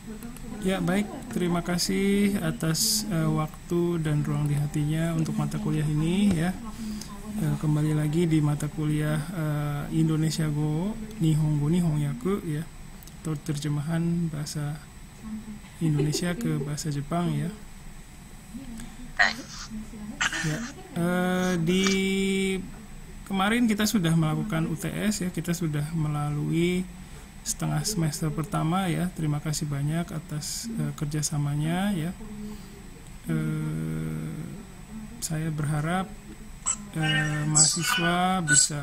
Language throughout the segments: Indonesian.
Ya, baik. Terima kasih atas waktu dan ruang di hatinya untuk mata kuliah ini ya. Kembali lagi di mata kuliah Indonesia Go Nihongo Nihonyaku ya, atau terjemahan bahasa Indonesia ke bahasa Jepang ya. Ya, di kemarin kita sudah melakukan UTS ya, kita sudah melalui setengah semester pertama ya. Terima kasih banyak atas kerjasamanya ya. Saya berharap mahasiswa bisa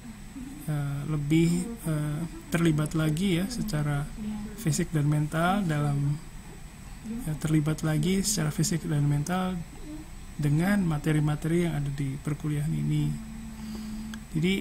lebih terlibat lagi ya secara fisik dan mental terlibat lagi secara fisik dan mental dengan materi-materi yang ada di perkuliahan ini. Jadi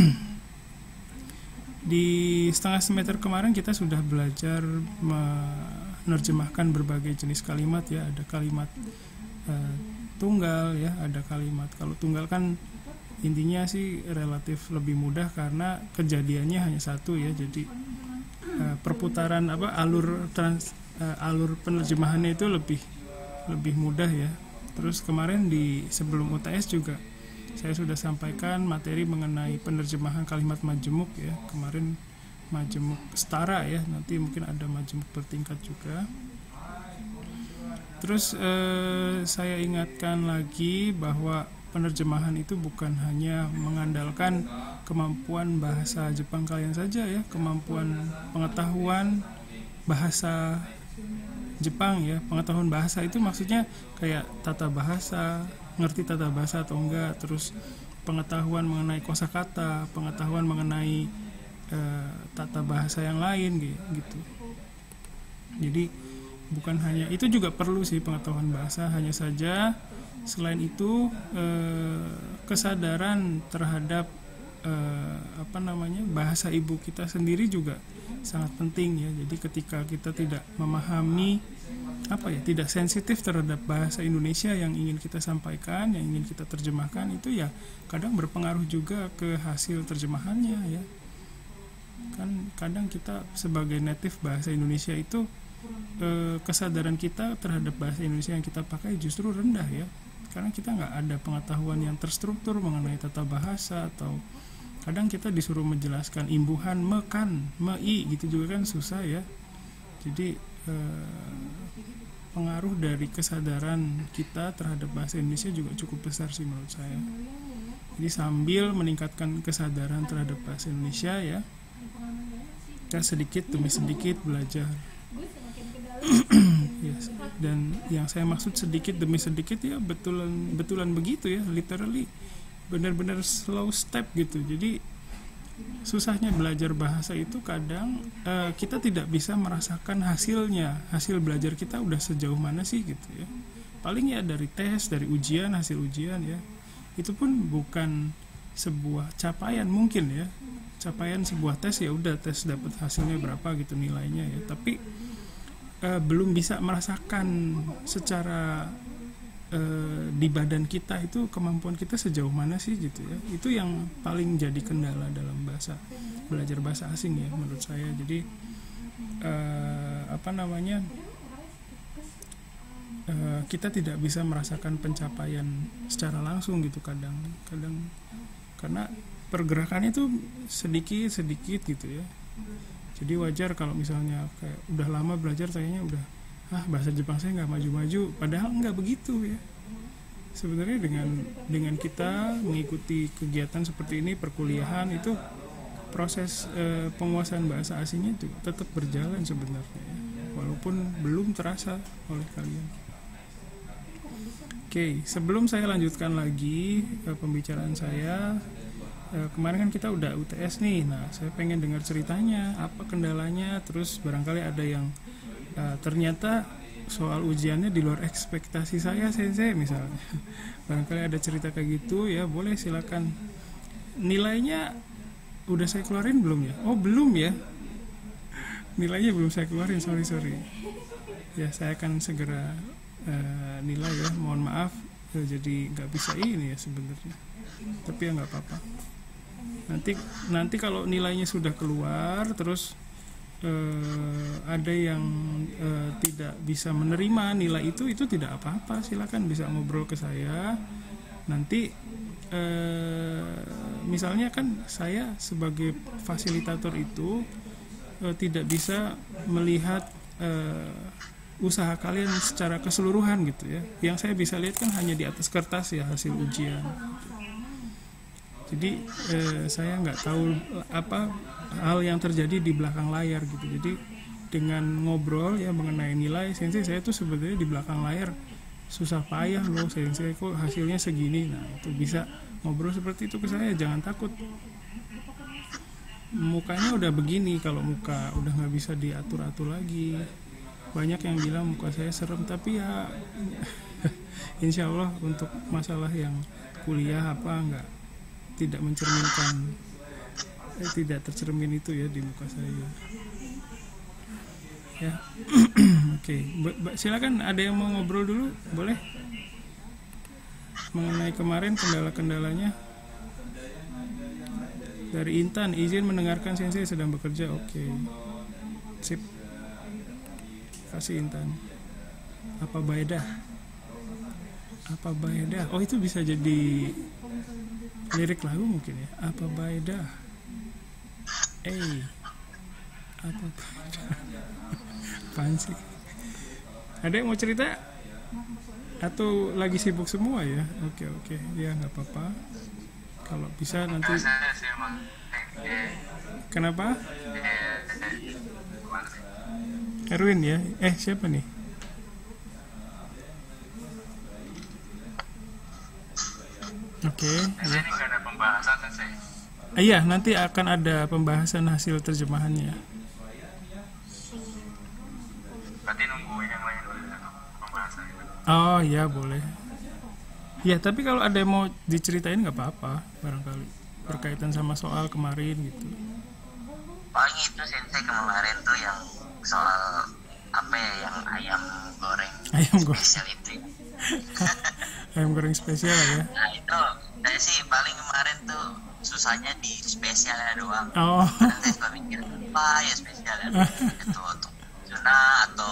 di setengah semester kemarin kita sudah belajar menerjemahkan berbagai jenis kalimat ya. Ada kalimat tunggal ya, ada kalimat, kalau tunggal kan intinya sih relatif lebih mudah karena kejadiannya hanya satu ya. Jadi perputaran alur penerjemahannya itu lebih mudah ya. Terus kemarin di sebelum UTS juga saya sudah sampaikan materi mengenai penerjemahan kalimat majemuk ya. Kemarin majemuk setara ya, nanti mungkin ada majemuk bertingkat juga. Terus saya ingatkan lagi bahwa penerjemahan itu bukan hanya mengandalkan kemampuan bahasa Jepang kalian saja ya, kemampuan pengetahuan bahasa Jepang ya. Pengetahuan bahasa itu maksudnya kayak tata bahasa, ngerti tata bahasa atau enggak, terus pengetahuan mengenai kosakata, pengetahuan mengenai tata bahasa yang lain gitu. Jadi bukan hanya itu, juga perlu sih pengetahuan bahasa, hanya saja selain itu kesadaran terhadap bahasa ibu kita sendiri juga sangat penting ya. Jadi ketika kita tidak memahami tidak sensitif terhadap bahasa Indonesia yang ingin kita sampaikan, yang ingin kita terjemahkan, itu ya kadang berpengaruh juga ke hasil terjemahannya ya. Kan kadang kita sebagai native bahasa Indonesia itu kesadaran kita terhadap bahasa Indonesia yang kita pakai justru rendah ya, karena kita nggak ada pengetahuan yang terstruktur mengenai tata bahasa, atau kadang kita disuruh menjelaskan imbuhan mekan, mei gitu juga kan susah ya. Jadi pengaruh dari kesadaran kita terhadap bahasa Indonesia juga cukup besar sih menurut saya. Jadi sambil meningkatkan kesadaran terhadap bahasa Indonesia ya, kita sedikit demi sedikit belajar. Yes. Dan yang saya maksud sedikit demi sedikit ya betulan begitu ya, literally benar-benar slow step gitu. Jadi susahnya belajar bahasa itu kadang kita tidak bisa merasakan hasilnya, hasil belajar kita udah sejauh mana sih gitu ya. Paling ya dari tes, dari ujian, hasil ujian ya, itu pun bukan sebuah capaian mungkin ya. Capaian sebuah tes ya udah tes dapat hasilnya berapa gitu nilainya ya, tapi belum bisa merasakan secara di badan kita itu kemampuan kita sejauh mana sih gitu ya. Itu yang paling jadi kendala dalam belajar bahasa asing ya menurut saya. Jadi kita tidak bisa merasakan pencapaian secara langsung gitu kadang karena pergerakannya itu sedikit gitu ya. Jadi wajar kalau misalnya kayak udah lama belajar kayaknya udah bahasa Jepang saya nggak maju-maju, padahal nggak begitu ya. Sebenarnya dengan kita mengikuti kegiatan seperti ini, perkuliahan, itu proses penguasaan bahasa asingnya itu tetap berjalan sebenarnya ya, walaupun belum terasa oleh kalian. Oke, sebelum saya lanjutkan lagi pembicaraan saya, kemarin kan kita udah UTS nih. Nah, saya pengen dengar ceritanya, apa kendalanya, terus barangkali ada yang ternyata soal ujiannya di luar ekspektasi saya, sensei misalnya. Barangkali ada cerita kayak gitu ya, boleh silakan. Nilainya udah saya keluarin belum ya? Oh, belum ya. Nilainya belum saya keluarin, sorry. Ya, saya akan segera nilai ya, mohon maaf. Jadi nggak bisa ini ya sebenarnya. Tapi ya nggak apa-apa. Nanti kalau nilainya sudah keluar, terus ada yang tidak bisa menerima nilai itu tidak apa-apa, silakan bisa ngobrol ke saya. Nanti misalnya kan saya sebagai fasilitator itu tidak bisa melihat usaha kalian secara keseluruhan gitu ya. Yang saya bisa lihat kan hanya di atas kertas ya, hasil ujian. Jadi saya nggak tahu apa hal yang terjadi di belakang layar gitu. Jadi dengan ngobrol ya mengenai nilai, sensei saya tuh sebenarnya di belakang layar susah payah loh sensei, kok hasilnya segini. Nah itu bisa ngobrol seperti itu ke saya, jangan takut. Mukanya udah begini, kalau muka udah nggak bisa diatur-atur lagi. Banyak yang bilang muka saya serem, tapi ya insya Allah untuk masalah yang kuliah apa tidak mencerminkan, tidak tercermin itu ya di muka saya ya. Oke. Silakan, ada yang mau ngobrol dulu, boleh, mengenai kemarin kendala-kendalanya. Dari Intan, izin mendengarkan sensei sedang bekerja. Oke. Sip, kasih Intan. Apa baedah? Oh itu bisa jadi lirik lagu mungkin ya. Apa baedah? Apa baedah? Apaan sih? Ada yang mau cerita? Atau lagi sibuk semua ya? Oke. Ya nggak apa-apa. Kalau bisa nanti. Kenapa? Erwin ya? Siapa nih? Oke. Ya. Ada pembahasan sih. Iya, nanti akan ada pembahasan hasil terjemahannya. Berarti nunggu yang lain dulu pembahasan itu. Oh ya boleh. Ya tapi kalau ada yang mau diceritain nggak apa-apa, barangkali berkaitan sama soal kemarin gitu. Paling itu sensei kemarin tuh yang soal apa ya, yang ayam goreng spesial itu ya. Ayam goreng spesial ya. Nah itu saya sih paling kemarin tuh susahnya di spesialnya doang. Oh. Karena saya suka mikir apa ya spesialnya itu untuk tuna atau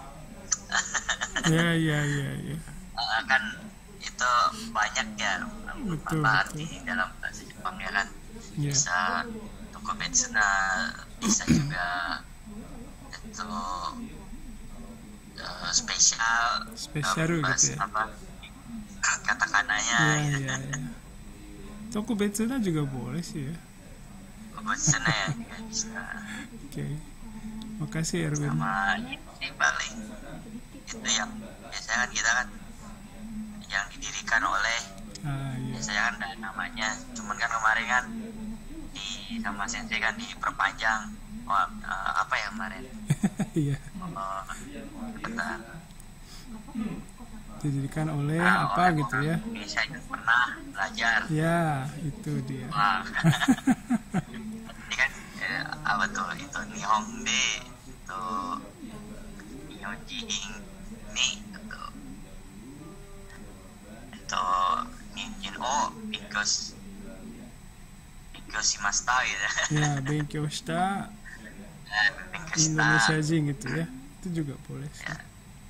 ya. Kan itu banyak ya Betul. arti dalam bahasa Jepang ya kan. Ya. Bisa tokobetsuna, bisa juga itu spesial gitu ya. apa katakananya ya. Tokobetsuna juga boleh sih ya. tokobetsuna ya juga bisa. Oke. Makasih Erwin. Sama ini paling itu yang biasanya kan kita kan yang didirikan oleh biasanya kan ada namanya, cuman kan kemarin kan sama sensei kan diperpanjang. Apa ya kemarin? Iya. Didirikan oleh apa oleh gitu ya? Indonesia yang pernah belajar. Ya, itu dia. Ini kan apa tuh itu Nihonde itu Nihonji ini itu Ninjin because shimashita gitu. Ya, benkyou shita Indonesia Jing gitu ya. Itu juga boleh sih. Ya.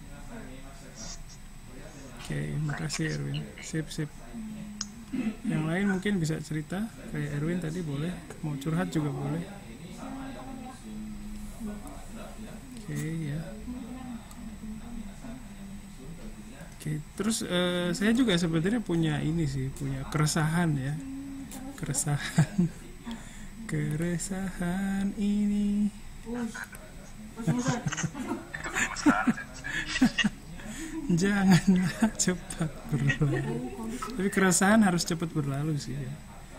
Oke, makasih Erwin. Sip. Yang lain mungkin bisa cerita kayak Erwin tadi, boleh. Mau curhat juga boleh. Oke, ya. Oke, terus saya juga sebenarnya punya keresahan ya. Keresahan ini. Janganlah cepat berlalu. Tapi keresahan harus cepat berlalu sih ya.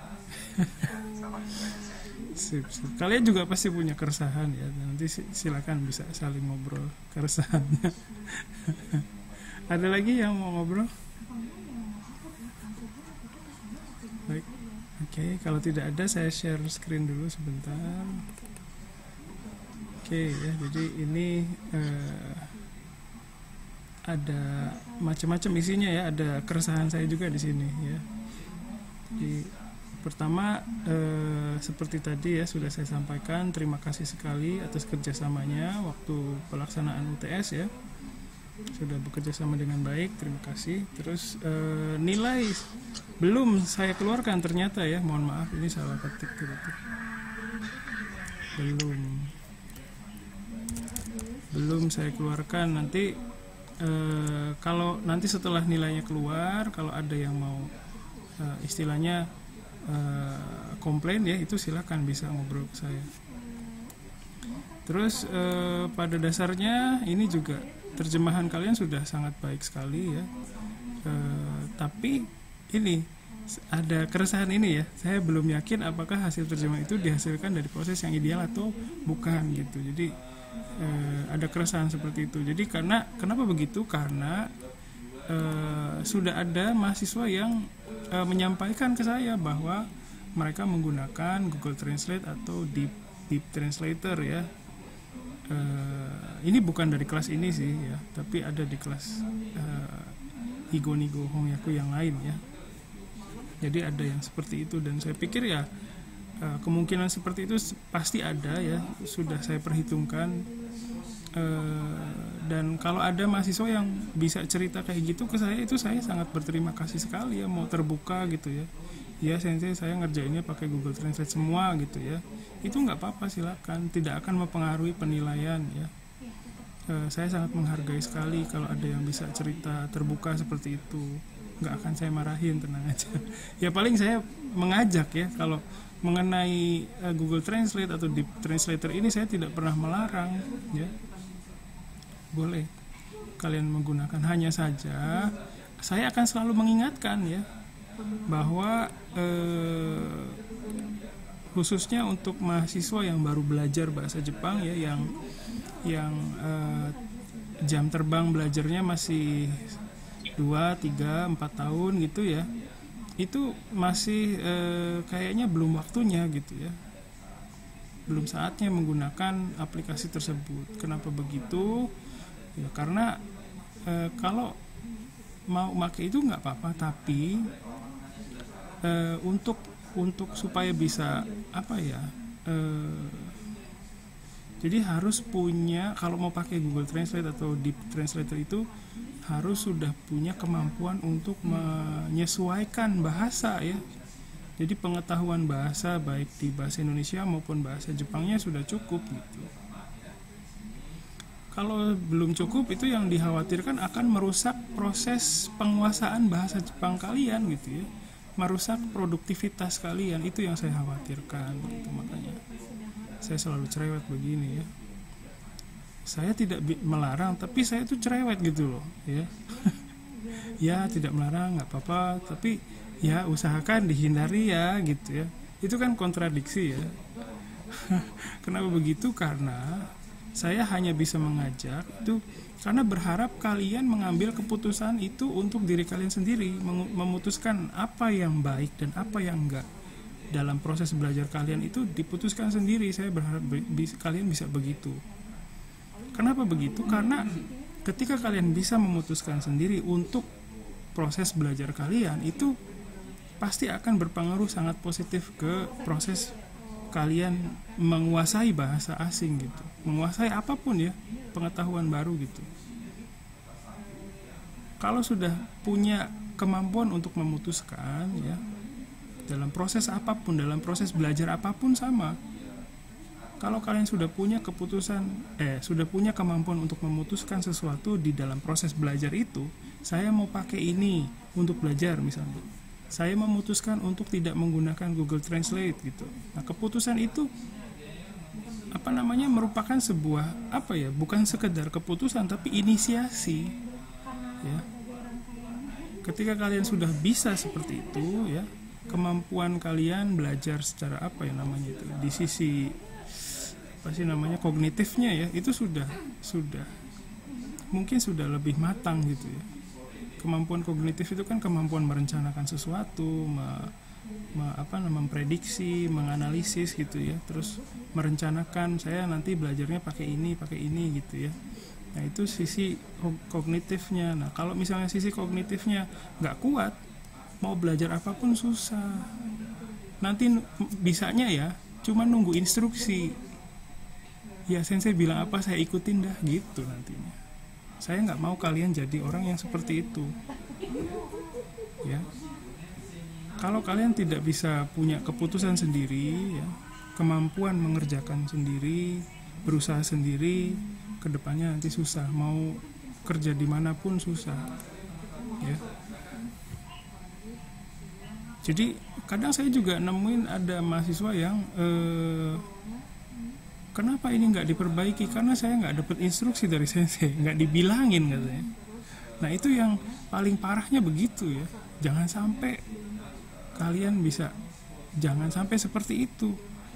Sip. Kalian juga pasti punya keresahan ya. Nanti silakan bisa saling ngobrol keresahannya. Ada lagi yang mau ngobrol? Baik. Oke, kalau tidak ada saya share screen dulu sebentar. Oke ya, jadi ini ada macam-macam isinya ya, ada keresahan saya juga di sini ya. Jadi Pertama, seperti tadi ya sudah saya sampaikan, terima kasih sekali atas kerjasamanya waktu pelaksanaan UTS ya, sudah bekerja sama dengan baik, terima kasih. Terus nilai belum saya keluarkan ternyata ya, mohon maaf ini salah ketik gitu. Belum saya keluarkan. Nanti kalau nanti setelah nilainya keluar, kalau ada yang mau istilahnya komplain ya, itu silakan bisa ngobrol ke saya. Terus pada dasarnya ini juga terjemahan kalian sudah sangat baik sekali ya, tapi ini ada keresahan ini ya, saya belum yakin apakah hasil terjemahan itu dihasilkan dari proses yang ideal atau bukan gitu. Jadi ada keresahan seperti itu. Jadi kenapa begitu? Karena sudah ada mahasiswa yang menyampaikan ke saya bahwa mereka menggunakan Google Translate atau Deep Translator ya. Ini bukan dari kelas ini sih ya, tapi ada di kelas Higonigo Hongyaku yang lain ya. Jadi ada yang seperti itu, dan saya pikir ya kemungkinan seperti itu pasti ada ya, sudah saya perhitungkan. Dan kalau ada mahasiswa yang bisa cerita kayak gitu ke saya, itu saya sangat berterima kasih sekali ya, mau terbuka gitu ya. Ya sensei, saya ngerjainnya pakai Google Translate semua gitu ya. Itu nggak apa-apa, silakan, tidak akan mempengaruhi penilaian ya. Saya sangat menghargai sekali kalau ada yang bisa cerita terbuka seperti itu. Nggak akan saya marahin, tenang aja. Ya paling saya mengajak ya, kalau mengenai Google Translate atau Deep Translator ini saya tidak pernah melarang ya. Boleh kalian menggunakan, hanya saja saya akan selalu mengingatkan ya, bahwa khususnya untuk mahasiswa yang baru belajar bahasa Jepang ya, yang jam terbang belajarnya masih 2, 3, 4 tahun gitu ya, itu masih kayaknya belum waktunya gitu ya, belum saatnya menggunakan aplikasi tersebut. Kenapa begitu? Ya karena kalau mau pakai itu nggak apa-apa, tapi untuk supaya bisa apa ya, jadi harus punya, kalau mau pakai Google Translate atau Deep Translator itu harus sudah punya kemampuan untuk menyesuaikan bahasa ya. Jadi pengetahuan bahasa baik di bahasa Indonesia maupun bahasa Jepangnya sudah cukup gitu. Kalau belum cukup, itu yang dikhawatirkan akan merusak proses penguasaan bahasa Jepang kalian gitu ya, merusak produktivitas kalian. Itu yang saya khawatirkan gitu. Makanya saya selalu cerewet begini ya. Saya tidak melarang, tapi saya tuh cerewet gitu loh ya. Ya tidak melarang, nggak apa-apa, tapi ya usahakan dihindari ya gitu ya. Itu kan kontradiksi ya. Kenapa begitu? Karena saya hanya bisa mengajak itu karena berharap kalian mengambil keputusan itu untuk diri kalian sendiri, memutuskan apa yang baik dan apa yang enggak. Dalam proses belajar kalian itu diputuskan sendiri. Saya berharap kalian bisa begitu. Kenapa begitu? Karena ketika kalian bisa memutuskan sendiri untuk proses belajar kalian, itu pasti akan berpengaruh sangat positif ke proses kalian menguasai bahasa asing gitu, menguasai apapun ya, pengetahuan baru gitu. Kalau sudah punya kemampuan untuk memutuskan ya, dalam proses apapun, dalam proses belajar apapun sama. Kalau kalian sudah punya sudah punya kemampuan untuk memutuskan sesuatu di dalam proses belajar itu, saya mau pakai ini untuk belajar misalnya, saya memutuskan untuk tidak menggunakan Google Translate gitu. Nah, keputusan itu merupakan sebuah bukan sekedar keputusan tapi inisiasi ya. Ketika kalian sudah bisa seperti itu ya, kemampuan kalian belajar secara di sisi kognitifnya ya, itu sudah mungkin sudah lebih matang gitu ya. Kemampuan kognitif itu kan kemampuan merencanakan sesuatu, memprediksi, menganalisis gitu ya, terus merencanakan saya nanti belajarnya pakai ini gitu ya. Nah itu sisi kognitifnya. Nah kalau misalnya sisi kognitifnya nggak kuat, mau belajar apapun susah nanti bisanya ya cuma nunggu instruksi. Ya sensei bilang apa saya ikutin dah gitu nantinya. Saya nggak mau kalian jadi orang yang seperti itu. Ya, kalau kalian tidak bisa punya keputusan sendiri, ya, kemampuan mengerjakan sendiri, berusaha sendiri, kedepannya nanti susah. Mau kerja dimanapun susah. Ya. Jadi kadang saya juga nemuin ada mahasiswa yang kenapa ini nggak diperbaiki, karena saya nggak dapat instruksi dari sensei, nggak dibilangin katanya. Nah itu yang paling parahnya begitu ya. Jangan sampai kalian bisa, jangan sampai seperti itu.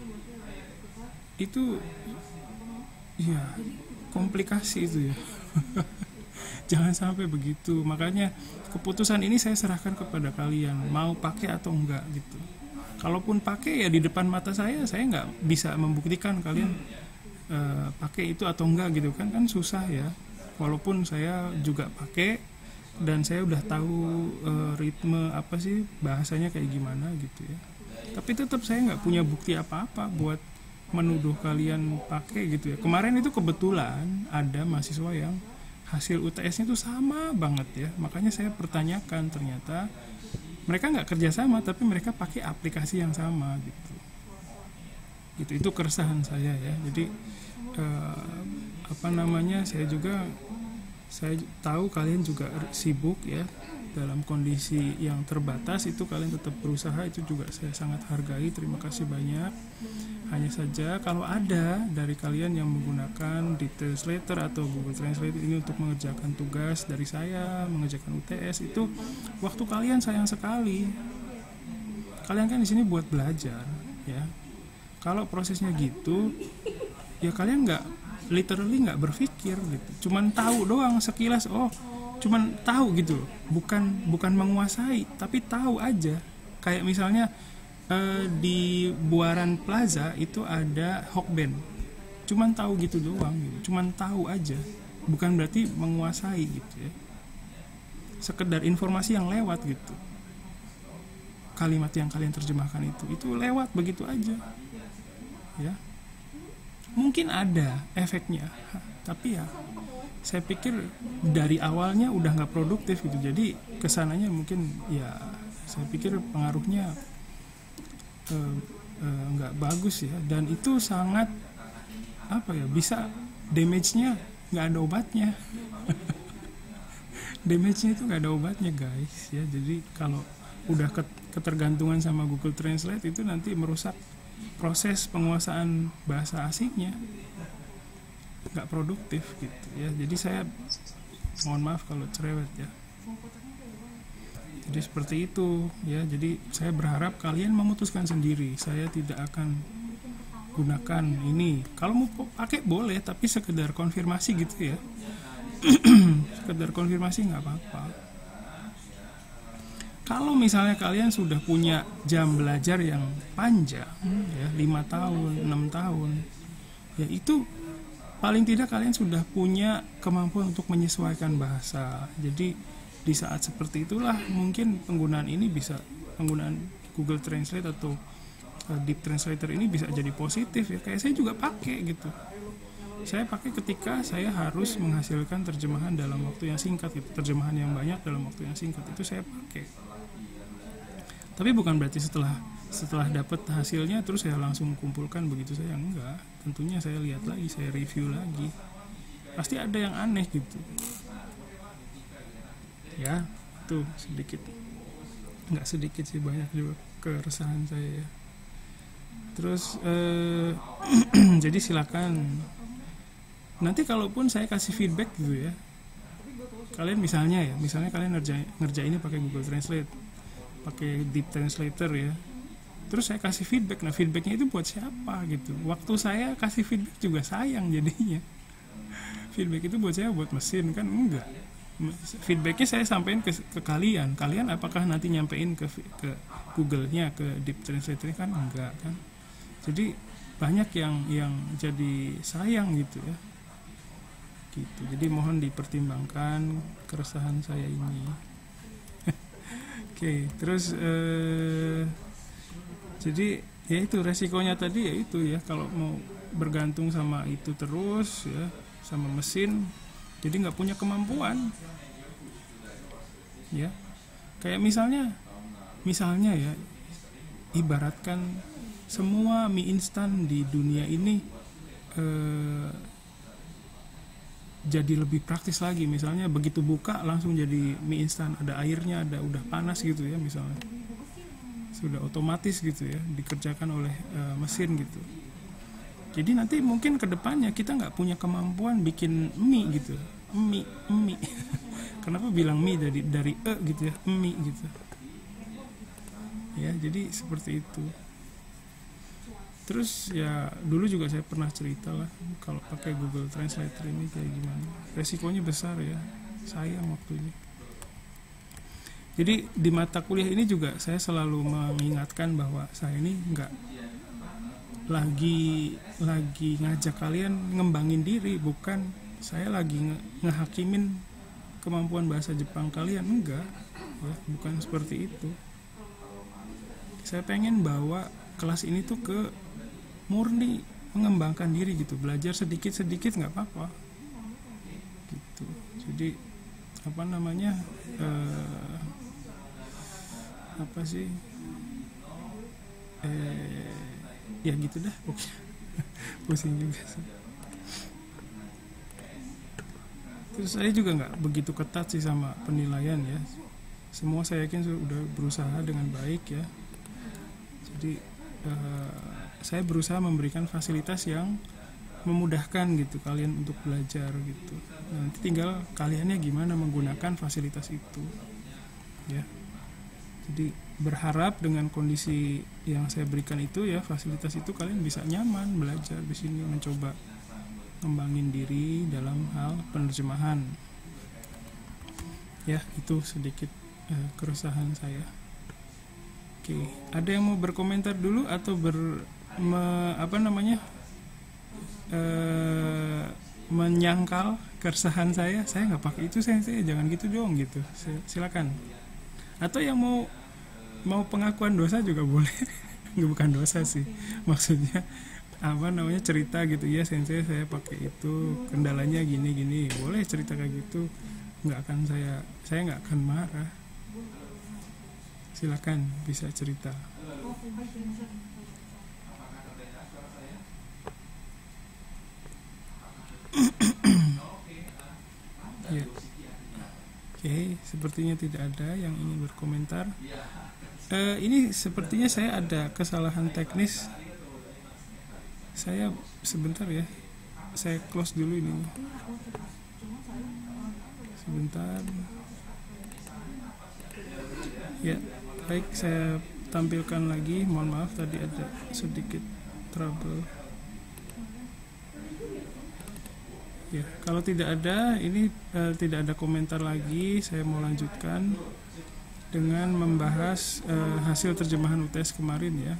Itu ya komplikasi itu ya. Jangan sampai begitu. Makanya keputusan ini saya serahkan kepada kalian, mau pakai atau enggak gitu. Kalaupun pakai ya di depan mata saya nggak bisa membuktikan kalian pakai itu atau enggak gitu kan susah ya. Walaupun saya juga pakai dan saya udah tahu ritme apa sih bahasanya kayak gimana gitu ya. Tapi tetap saya nggak punya bukti apa-apa buat menuduh kalian pakai gitu ya. Kemarin itu kebetulan ada mahasiswa yang hasil UTS-nya itu sama banget ya. Makanya saya pertanyakan, ternyata mereka nggak kerjasama tapi mereka pakai aplikasi yang sama gitu. Itu keresahan saya ya. Jadi saya tahu kalian juga sibuk ya, dalam kondisi yang terbatas itu kalian tetap berusaha, itu juga saya sangat hargai, terima kasih banyak. Hanya saja kalau ada dari kalian yang menggunakan Deep Translator atau Google Translate ini untuk mengerjakan tugas dari saya, mengerjakan UTS, itu waktu kalian sayang sekali. Kalian kan di sini buat belajar ya. Kalau prosesnya gitu ya kalian nggak berpikir gitu, cuman tahu doang sekilas, cuman tahu gitu, bukan menguasai tapi tahu aja. Kayak misalnya di Buaran Plaza itu ada Hokben, cuman tahu gitu doang gitu. Cuman tahu aja, bukan berarti menguasai gitu ya, sekedar informasi yang lewat gitu. Kalimat yang kalian terjemahkan itu lewat begitu aja ya. Mungkin ada efeknya, tapi ya saya pikir dari awalnya udah nggak produktif gitu. Jadi kesananya mungkin ya saya pikir pengaruhnya nggak bagus ya, dan itu sangat bisa damage-nya nggak ada obatnya. Damage-nya itu nggak ada obatnya guys ya. Jadi kalau udah ketergantungan sama Google Translate itu nanti merusak proses penguasaan bahasa asingnya, nggak produktif gitu ya. Jadi saya mohon maaf kalau cerewet ya. Jadi seperti itu ya. Jadi saya berharap kalian memutuskan sendiri. Saya tidak akan gunakan ini. Kalau mau pakai boleh, tapi sekedar konfirmasi gitu ya. Sekedar konfirmasi nggak apa-apa. Kalau misalnya kalian sudah punya jam belajar yang panjang ya, 5 tahun, 6 tahun ya, itu paling tidak kalian sudah punya kemampuan untuk menyesuaikan bahasa. Jadi di saat seperti itulah mungkin penggunaan Google Translate atau Deep Translator ini bisa jadi positif ya. Kayak saya juga pakai gitu. Saya pakai ketika saya harus menghasilkan terjemahan dalam waktu yang singkat gitu. Terjemahan yang banyak dalam waktu yang singkat itu saya pakai. Tapi bukan berarti setelah dapat hasilnya terus saya langsung kumpulkan begitu, saya enggak. Tentunya saya lihat lagi, saya review lagi. Pasti ada yang aneh gitu. Ya, itu sedikit. Enggak sedikit sih, banyak juga keresahan saya ya. Terus jadi silakan nanti kalaupun saya kasih feedback gitu ya. Kalian misalnya kalian ngerjainnya pakai Google Translate, pakai Deep Translator ya, terus saya kasih feedback. Nah feedbacknya itu buat siapa gitu? Waktu saya kasih feedback juga sayang jadinya. Feedback itu buat saya, buat mesin kan enggak. Feedbacknya saya sampaikan ke kalian. Kalian apakah nanti nyampein ke Google-nya, ke Deep Translator kan enggak kan? Jadi banyak yang jadi sayang gitu ya. Gitu. Jadi mohon dipertimbangkan keresahan saya ini. Oke, terus Jadi ya itu resikonya tadi, ya itu ya, kalau mau bergantung sama itu terus ya, sama mesin, jadi nggak punya kemampuan ya. Kayak misalnya ya, ibaratkan semua mie instan di dunia ini jadi lebih praktis lagi. Misalnya begitu buka langsung jadi mie instan, ada airnya, ada udah panas gitu ya, misalnya sudah otomatis gitu ya, dikerjakan oleh mesin gitu. Jadi nanti mungkin kedepannya kita nggak punya kemampuan bikin mie gitu, mie kenapa bilang mie dari gitu ya, mie gitu ya. Jadi seperti itu. Terus ya dulu juga saya pernah cerita lah, kalau pakai Google Translator ini kayak gimana, resikonya besar ya, sayang waktunya. Jadi di mata kuliah ini juga saya selalu mengingatkan bahwa saya ini nggak lagi ngajak kalian ngembangin diri, bukan saya lagi ngehakimin kemampuan bahasa Jepang kalian, enggak ya, bukan seperti itu. Saya pengen bawa kelas ini tuh ke murni mengembangkan diri gitu, belajar sedikit-sedikit nggak apa-apa gitu. Jadi apa namanya, apa sih, ya gitu dah pokoknya. Pusing juga sih. Terus saya juga nggak begitu ketat sih sama penilaian ya, semua saya yakin sudah berusaha dengan baik ya. Jadi saya berusaha memberikan fasilitas yang memudahkan gitu kalian untuk belajar gitu. Nanti tinggal kaliannya gimana menggunakan fasilitas itu ya. Jadi berharap dengan kondisi yang saya berikan itu ya, fasilitas itu kalian bisa nyaman belajar di sini, mencoba ngembangin diri dalam hal penerjemahan ya. Itu sedikit keresahan saya. Oke, ada yang mau berkomentar dulu atau menyangkal keresahan saya? Saya nggak pakai itu, saya jangan gitu dong gitu. Silakan. Atau yang mau pengakuan dosa juga boleh. Nggak, bukan dosa sih, maksudnya cerita gitu ya, sensei saya pakai itu, kendalanya gini, boleh cerita kayak gitu. Saya nggak akan marah. Silakan, bisa cerita. Ya. Oke, sepertinya tidak ada yang ingin berkomentar. Ini sepertinya saya ada kesalahan teknis. Saya sebentar ya, saya close dulu ini. Sebentar. Ya, baik, saya tampilkan lagi. Mohon maaf tadi ada sedikit trouble. Ya, kalau tidak ada, ini tidak ada komentar lagi. Saya mau lanjutkan dengan membahas hasil terjemahan UTS kemarin ya.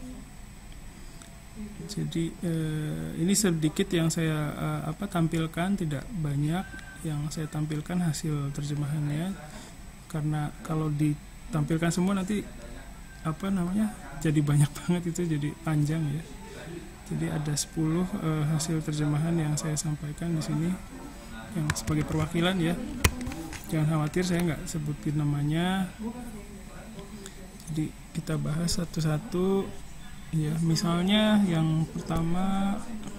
Jadi ini sedikit yang saya tampilkan, tidak banyak yang saya tampilkan hasil terjemahannya, karena kalau ditampilkan semua nanti jadi banyak banget, itu jadi panjang ya. Jadi ada 10 hasil terjemahan yang saya sampaikan di sini yang sebagai perwakilan ya. Jangan khawatir, saya nggak sebutin namanya. Jadi kita bahas satu-satu ya. Misalnya yang pertama,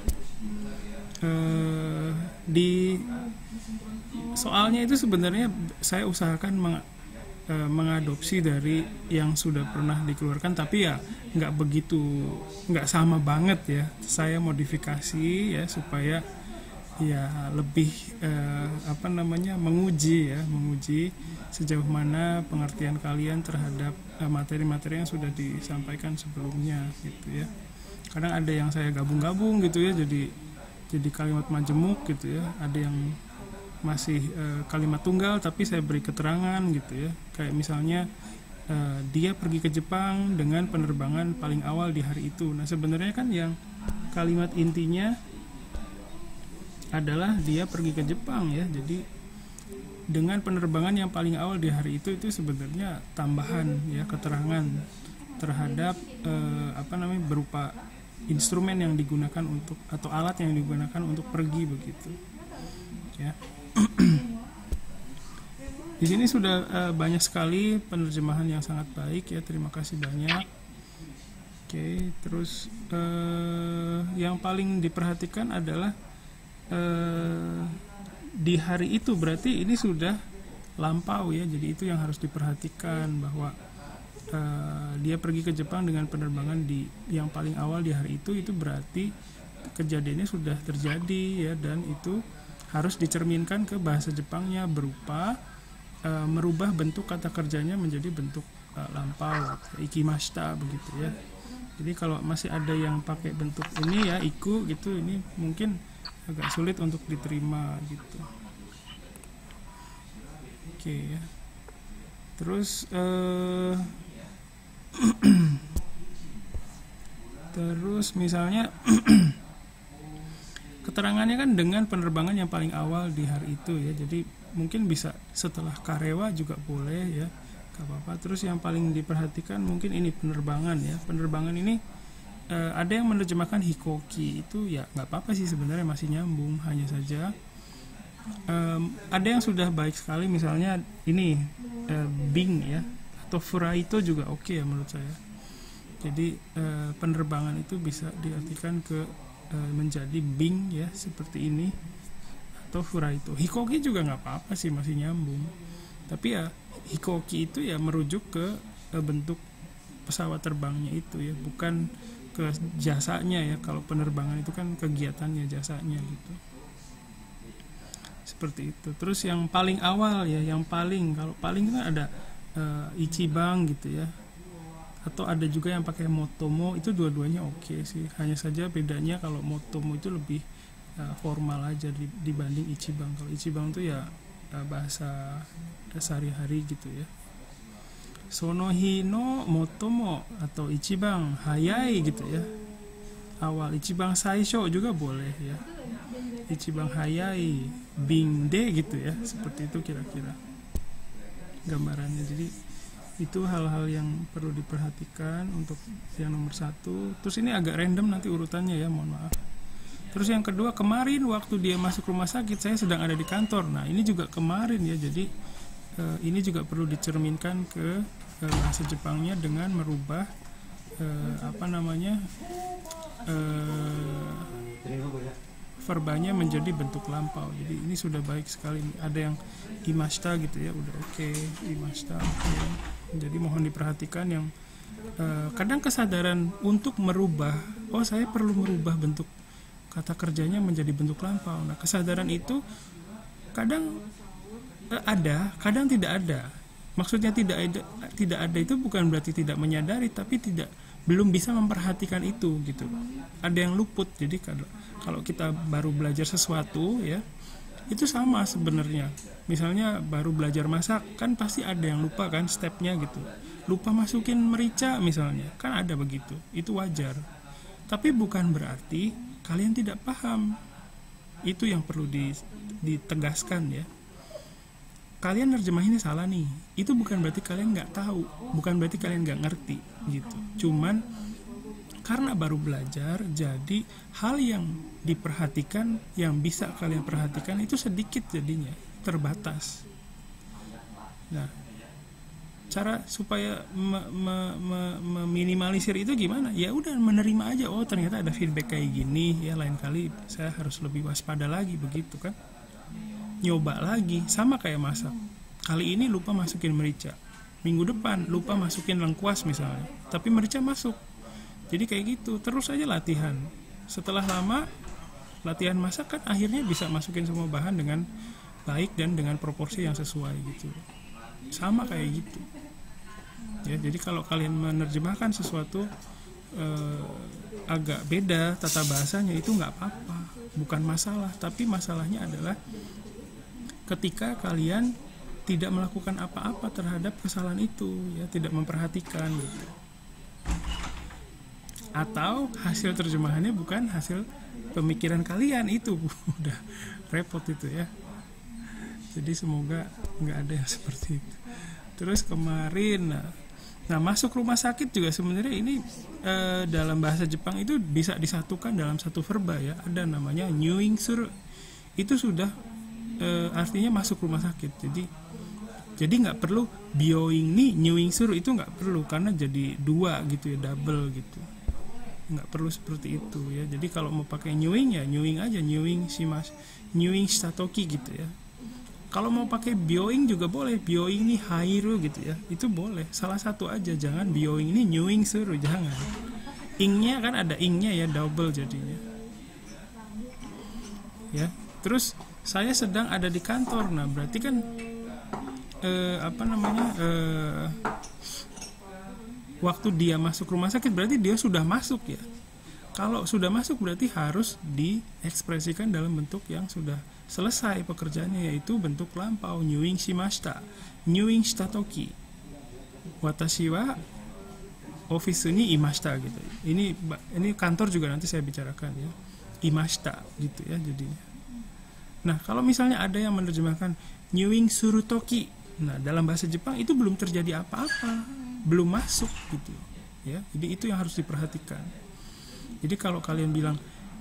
di soalnya itu sebenarnya saya usahakan mengadopsi dari yang sudah pernah dikeluarkan, tapi ya nggak sama banget ya. Saya modifikasi ya supaya ya lebih menguji sejauh mana pengertian kalian terhadap materi-materi yang sudah disampaikan sebelumnya gitu ya. Kadang ada yang saya gabung-gabung gitu ya, jadi kalimat majemuk gitu ya. Ada yang masih kalimat tunggal tapi saya beri keterangan gitu ya. Kayak misalnya dia pergi ke Jepang dengan penerbangan paling awal di hari itu. Nah, sebenarnya kan yang kalimat intinya adalah dia pergi ke Jepang ya. Jadi dengan penerbangan yang paling awal di hari itu sebenarnya tambahan ya, keterangan terhadap berupa instrumen yang digunakan untuk atau alat yang digunakan untuk pergi begitu ya. Di sini sudah banyak sekali penerjemahan yang sangat baik ya, terima kasih banyak. Oke, terus yang paling diperhatikan adalah di hari itu, berarti ini sudah lampau ya, jadi itu yang harus diperhatikan bahwa dia pergi ke Jepang dengan penerbangan yang paling awal di hari itu berarti kejadiannya sudah terjadi ya, dan itu harus dicerminkan ke bahasa Jepangnya berupa merubah bentuk kata kerjanya menjadi bentuk lampau, ikimashita begitu ya. Jadi kalau masih ada yang pakai bentuk ini ya, iku gitu, ini mungkin agak sulit untuk diterima gitu. Oke ya. Terus terus misalnya keterangannya kan dengan penerbangan yang paling awal di hari itu ya, jadi mungkin bisa setelah Karewa juga boleh ya, gak apa-apa. Terus yang paling diperhatikan mungkin ini penerbangan ya, penerbangan ini ada yang menerjemahkan hikoki, itu ya nggak apa-apa sih sebenarnya, masih nyambung. Hanya saja ada yang sudah baik sekali, misalnya ini Bing ya, atau Furaito juga oke ya menurut saya. Jadi penerbangan itu bisa diartikan ke menjadi Bing ya, seperti ini, atau Furaito. Hikoki juga nggak apa-apa sih, masih nyambung. Tapi ya hikoki itu ya merujuk ke bentuk pesawat terbangnya itu ya, bukan ke jasanya ya. Kalau penerbangan itu kan kegiatannya, jasanya gitu. Seperti itu. Terus yang paling awal ya, yang paling, kalau paling kan ada ichibang gitu ya, atau ada juga yang pakai motomo, itu dua-duanya oke sih. Hanya saja bedanya kalau motomo itu lebih formal aja dibanding ichibang. Kalau ichibang itu ya bahasa sehari-hari gitu ya. Sonohi no motomo atau ichibang hayai gitu ya, awal. Ichibang saisho juga boleh ya, ichibang hayai, bingde gitu ya, seperti itu kira-kira gambarannya. Jadi itu hal-hal yang perlu diperhatikan untuk yang nomor 1. Terus ini agak random nanti urutannya ya, mohon maaf. Terus yang kedua, kemarin waktu dia masuk rumah sakit saya sedang ada di kantor. Nah ini juga kemarin ya, jadi ini juga perlu dicerminkan ke bahasa Jepangnya dengan merubah verbanya menjadi bentuk lampau. Jadi ini sudah baik sekali. Ada yang imashita gitu ya, udah oke, imashita oke. Jadi mohon diperhatikan yang kadang kesadaran untuk merubah, oh saya perlu merubah bentuk kata kerjanya menjadi bentuk lampau. Nah kesadaran itu kadang ada, kadang tidak ada. Maksudnya tidak ada itu bukan berarti tidak menyadari, tapi belum bisa memperhatikan itu gitu. Ada yang luput. Jadi kalau kita baru belajar sesuatu ya, itu sama sebenarnya. Misalnya baru belajar masak, kan pasti ada yang lupa kan stepnya gitu. Lupa masukin merica misalnya, kan ada begitu. Itu wajar. Tapi bukan berarti kalian tidak paham. Itu yang perlu ditegaskan ya. Kalian nerjemahinnya salah nih, itu bukan berarti kalian nggak tahu, bukan berarti kalian nggak ngerti gitu. Cuman karena baru belajar, jadi hal yang diperhatikan, yang bisa kalian perhatikan itu sedikit, jadinya terbatas. Nah, cara supaya meminimalisir itu gimana? Ya udah menerima aja. Oh ternyata ada feedback kayak gini, ya lain kali saya harus lebih waspada lagi begitu kan. Nyoba lagi, sama kayak masak. Kali ini lupa masukin merica, minggu depan lupa masukin lengkuas misalnya, tapi merica masuk. Jadi kayak gitu, terus aja latihan. Setelah lama latihan masak kan akhirnya bisa masukin semua bahan dengan baik dan dengan proporsi yang sesuai gitu. Sama kayak gitu ya. Jadi kalau kalian menerjemahkan sesuatu agak beda tata bahasanya, itu nggak apa-apa, bukan masalah. Tapi masalahnya adalah ketika kalian tidak melakukan apa-apa terhadap kesalahan itu ya, tidak memperhatikan gitu. Atau hasil terjemahannya bukan hasil pemikiran kalian, itu udah repot itu ya. Jadi semoga nggak ada yang seperti itu. Terus kemarin Nah, masuk rumah sakit juga sebenarnya ini dalam bahasa Jepang itu bisa disatukan dalam satu verba ya. Ada namanya nyuing suru. Itu sudah artinya masuk rumah sakit. Jadi nggak perlu bioing ni nyuing suru, itu nggak perlu karena jadi dua gitu ya, double gitu. Nggak perlu seperti itu ya. Jadi kalau mau pakai nyuing ya nyuing aja, nyuing shimas, nyuing shitatoki gitu ya. Kalau mau pakai bioing juga boleh, bioing ini hairu gitu ya, itu boleh. Salah satu aja, jangan bioing ini nyuing suru, jangan. Ingnya kan ada ingnya ya, double jadinya. Ya, terus saya sedang ada di kantor, nah berarti kan waktu dia masuk rumah sakit berarti dia sudah masuk ya. Kalau sudah masuk berarti harus diekspresikan dalam bentuk yang sudah selesai pekerjaannya, yaitu bentuk lampau, nyuing shimashita, nyuing shitatoki, watashi wa office ni imashita gitu. Ini kantor juga nanti saya bicarakan ya, imashita gitu ya jadinya. Nah, kalau misalnya ada yang menerjemahkan nyuing suru toki, nah dalam bahasa Jepang itu belum terjadi apa-apa, belum masuk gitu ya. Jadi itu yang harus diperhatikan. Jadi kalau kalian bilang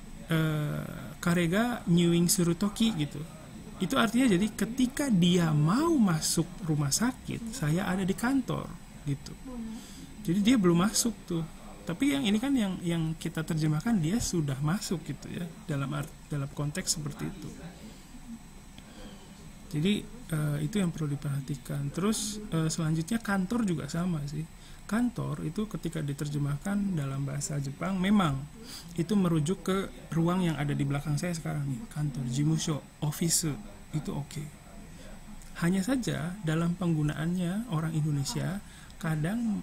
karega nyuing suru toki gitu, itu artinya jadi ketika dia mau masuk rumah sakit, saya ada di kantor gitu. Jadi dia belum masuk tuh. Tapi yang ini kan yang kita terjemahkan dia sudah masuk gitu ya, dalam konteks seperti itu. Jadi itu yang perlu diperhatikan. Terus selanjutnya kantor juga sama sih. Kantor itu ketika diterjemahkan dalam bahasa Jepang memang itu merujuk ke ruang yang ada di belakang saya sekarang nih, kantor, jimusho, office, itu oke. Hanya saja dalam penggunaannya orang Indonesia kadang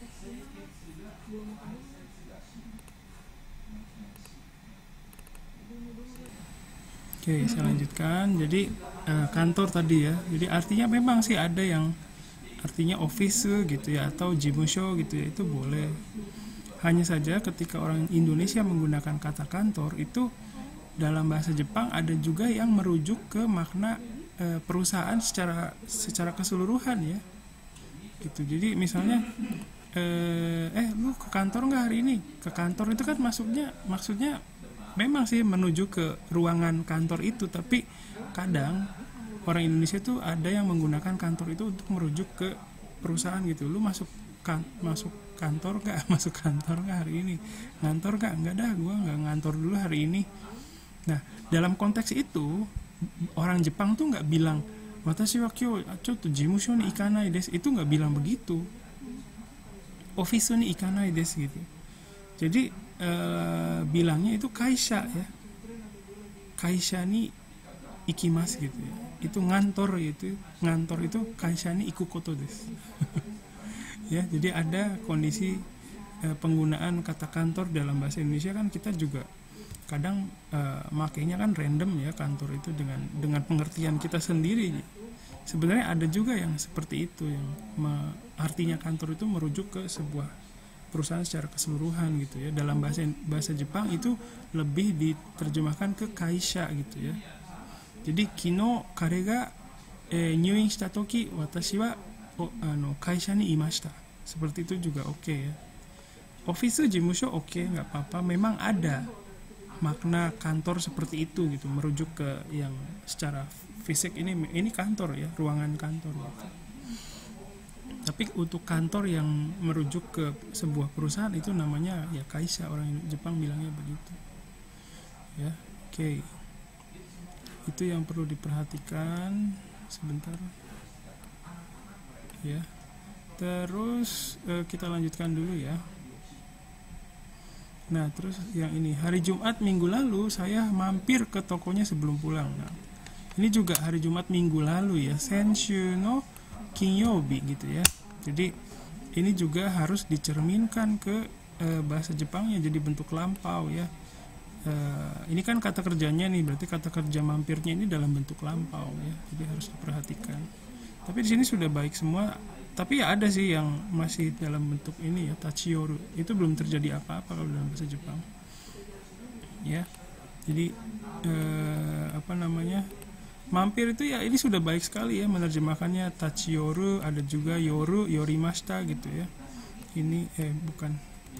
saya lanjutkan. Jadi kantor tadi ya. Jadi artinya memang sih ada yang artinya office gitu ya, atau jimusho gitu ya, itu boleh. Hanya saja ketika orang Indonesia menggunakan kata kantor itu dalam bahasa Jepang ada juga yang merujuk ke makna perusahaan secara keseluruhan ya gitu. Jadi misalnya lu ke kantor nggak hari ini? Ke kantor itu kan maksudnya memang sih menuju ke ruangan kantor itu, tapi kadang orang Indonesia tuh ada yang menggunakan kantor itu untuk merujuk ke perusahaan gitu. Lu masuk kantor nggak? Masuk kantor nggak hari ini? Ngantor nggak? Nggak dah, gue nggak ngantor dulu hari ini. Nah, dalam konteks itu orang Jepang tuh nggak bilang watashi wa kyou chotto jimusho ni ikanai desu, itu nggak bilang begitu. Office ni ikanai desu gitu. Jadi bilangnya itu kaisha ya. Kaisha ni ikimasu gitu ya. Itu ngantor itu kaisha ni ikukoto desu. Ya, jadi ada kondisi penggunaan kata kantor dalam bahasa Indonesia kan kita juga kadang makainya kan random ya, kantor itu dengan pengertian kita sendiri. Sebenarnya ada juga yang seperti itu, yang artinya kantor itu merujuk ke sebuah perusahaan secara keseluruhan gitu ya. Dalam bahasa Jepang itu lebih diterjemahkan ke kaisha gitu ya. Jadi kino kare ga nyuing shita toki watashi wa kaisha ni imashita. Seperti itu juga oke ya. Office jimusho oke, nggak apa-apa. Memang ada makna kantor seperti itu gitu, merujuk ke yang secara fisik ini kantor ya, ruangan kantor gitu. Tapi untuk kantor yang merujuk ke sebuah perusahaan itu namanya ya kaisha, orang Jepang bilangnya begitu. Ya, oke. Itu yang perlu diperhatikan. Sebentar. Ya. Terus kita lanjutkan dulu ya. Nah, terus yang ini, hari Jumat minggu lalu saya mampir ke tokonya sebelum pulang. Nah, ini juga hari Jumat minggu lalu ya, senshu no kinyobi gitu ya. Jadi ini juga harus dicerminkan ke bahasa Jepangnya jadi bentuk lampau ya. Ini kan kata kerjanya nih, berarti kata kerja mampirnya ini dalam bentuk lampau ya. Jadi harus diperhatikan. Tapi di sini sudah baik semua. Tapi ya ada sih yang masih dalam bentuk ini ya, tachiyoru. Itu belum terjadi apa-apa kalau dalam bahasa Jepang. Ya. Jadi mampir itu ya ini sudah baik sekali ya menerjemahkannya tachiyoru, ada juga yoru, yorimashita gitu ya. ini bukan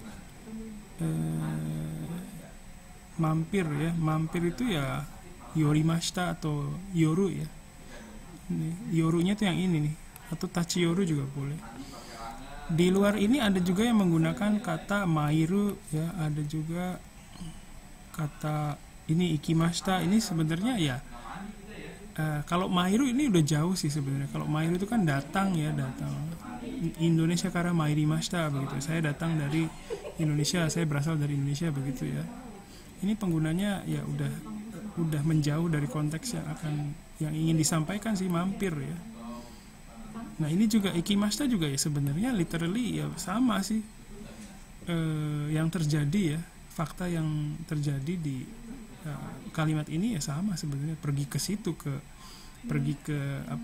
mampir ya. Mampir itu ya yorimashita atau yoru ya. Ini, yorunya tuh yang ini nih, atau tachiyoru juga boleh. Di luar ini ada juga yang menggunakan kata mairu ya, ada juga kata ini ikimashita. Ini sebenarnya ya kalau mairu ini udah jauh sih sebenarnya. Kalau mairu itu kan datang ya, datang. Indonesia kara mairimashita begitu. Saya datang dari Indonesia, saya berasal dari Indonesia begitu ya. Ini penggunanya ya udah menjauh dari konteks yang ingin disampaikan sih, mampir ya. Nah ini juga ikimashita juga ya sebenarnya literally ya sama sih yang terjadi ya, fakta yang terjadi di kalimat ini ya sama sebenarnya, pergi ke situ, pergi ke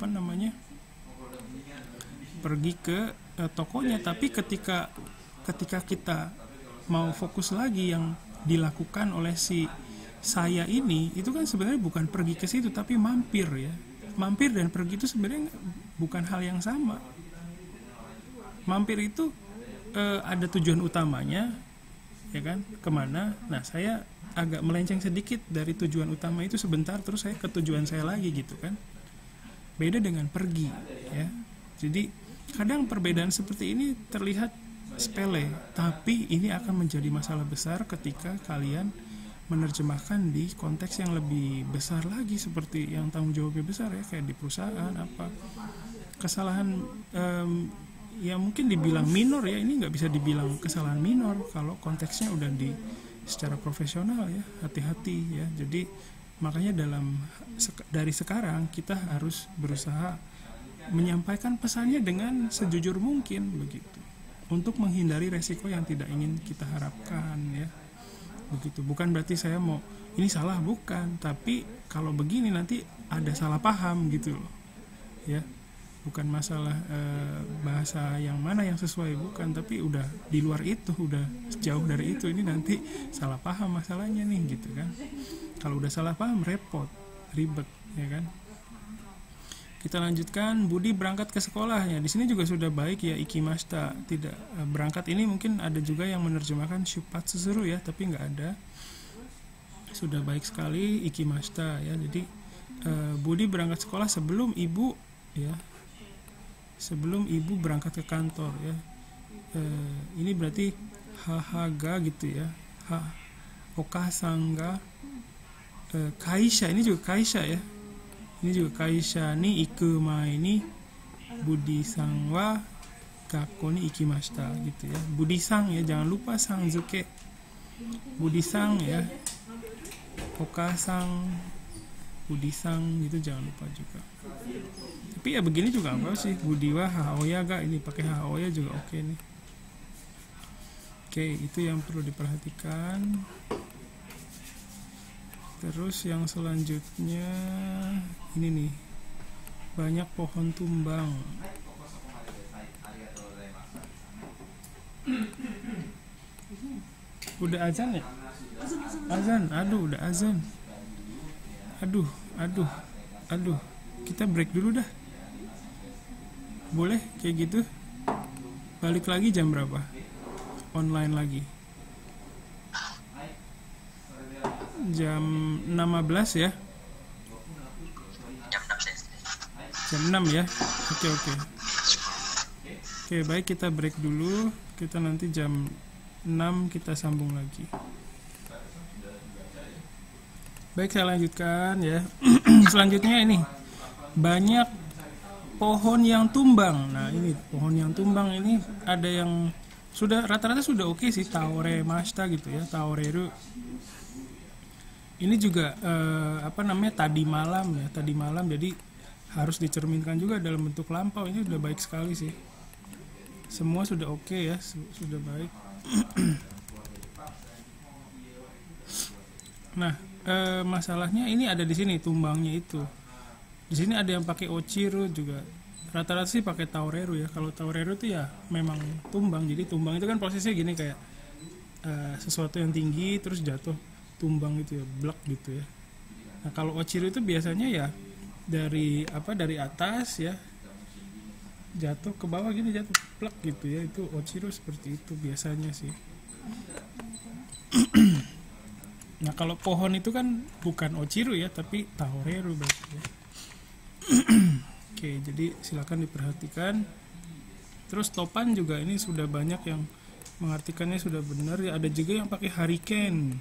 tokonya. Tapi ketika kita mau fokus lagi yang dilakukan oleh si saya ini, itu kan sebenarnya bukan pergi ke situ tapi mampir ya. Mampir dan pergi itu sebenarnya bukan hal yang sama. Mampir itu ada tujuan utamanya ya kan, kemana. Nah saya agak melenceng sedikit dari tujuan utama itu sebentar, terus saya ke tujuan saya lagi gitu kan. Beda dengan pergi ya. Jadi kadang perbedaan seperti ini terlihat sepele, tapi ini akan menjadi masalah besar ketika kalian menerjemahkan di konteks yang lebih besar lagi, seperti yang tanggung jawabnya besar ya, kayak di perusahaan apa. Kesalahan ya mungkin dibilang minor ya, ini nggak bisa dibilang kesalahan minor kalau konteksnya udah secara profesional ya, hati-hati ya. Jadi makanya dari sekarang kita harus berusaha menyampaikan pesannya dengan sejujur mungkin begitu, untuk menghindari resiko yang tidak ingin kita harapkan ya begitu. Bukan berarti saya mau ini salah, bukan, tapi kalau begini nanti ada salah paham gitu loh ya. Bukan masalah bahasa yang mana yang sesuai, bukan, tapi udah di luar itu, udah jauh dari itu, ini nanti salah paham masalahnya nih gitu kan. Kalau udah salah paham repot, ribet ya kan. Kita lanjutkan. Budi berangkat ke sekolahnya. Di sini juga sudah baik ya, ikimashita. Tidak berangkat ini mungkin ada juga yang menerjemahkan shupatsu suru ya, tapi nggak ada. Sudah baik sekali ikimashita ya. Jadi Budi berangkat sekolah sebelum ibu ya, sebelum ibu berangkat ke kantor ya. Ini berarti hahaga gitu ya, okasanga kaisha, ini juga kaisha ya. Ini juga kaisha ni iku mae ni Budi-san wa gakko ni ikimashita gitu ya. Budi-san ya, jangan lupa sangzuke. Budi-san ya, Oka-san, Budi-san gitu jangan lupa juga. Tapi ya begini juga apa sih, Budi wa haoya ga, ini pakai haoya juga oke nih. Oke, itu yang perlu diperhatikan. Terus yang selanjutnya ini nih, banyak pohon tumbang. Udah azan ya? Azan, aduh udah azan. Aduh. Kita break dulu dah. Boleh kayak gitu? Balik lagi jam berapa? Online lagi. Jam 16 ya? Jam 6 ya? Oke. Oke, baik, kita break dulu. Kita nanti jam 6 kita sambung lagi. Baik, saya lanjutkan ya. Selanjutnya ini, banyak pohon yang tumbang. Nah ini pohon yang tumbang ini ada yang sudah rata-rata sudah oke sih, taoremashita gitu ya, taoreru. Ini juga tadi malam, jadi harus dicerminkan juga dalam bentuk lampau. Ini udah baik sekali sih, semua sudah oke ya, sudah baik. Nah masalahnya ini ada di sini tumbangnya itu. Di sini ada yang pakai ochiru juga. Rata-rata sih pakai taoreru ya. Kalau taoreru itu ya memang tumbang. Jadi tumbang itu kan prosesnya gini, kayak sesuatu yang tinggi terus jatuh, tumbang gitu ya, blek gitu ya. Nah kalau ochiru itu biasanya ya dari atas ya, jatuh ke bawah gini, jatuh plek gitu ya, itu ochiro seperti itu biasanya sih. Nah kalau pohon itu kan bukan ochiro ya, tapi tahoreru berarti ya. Oke, jadi silakan diperhatikan. Terus topan juga ini sudah banyak yang mengartikannya sudah benar ya. Ada juga yang pakai hurricane.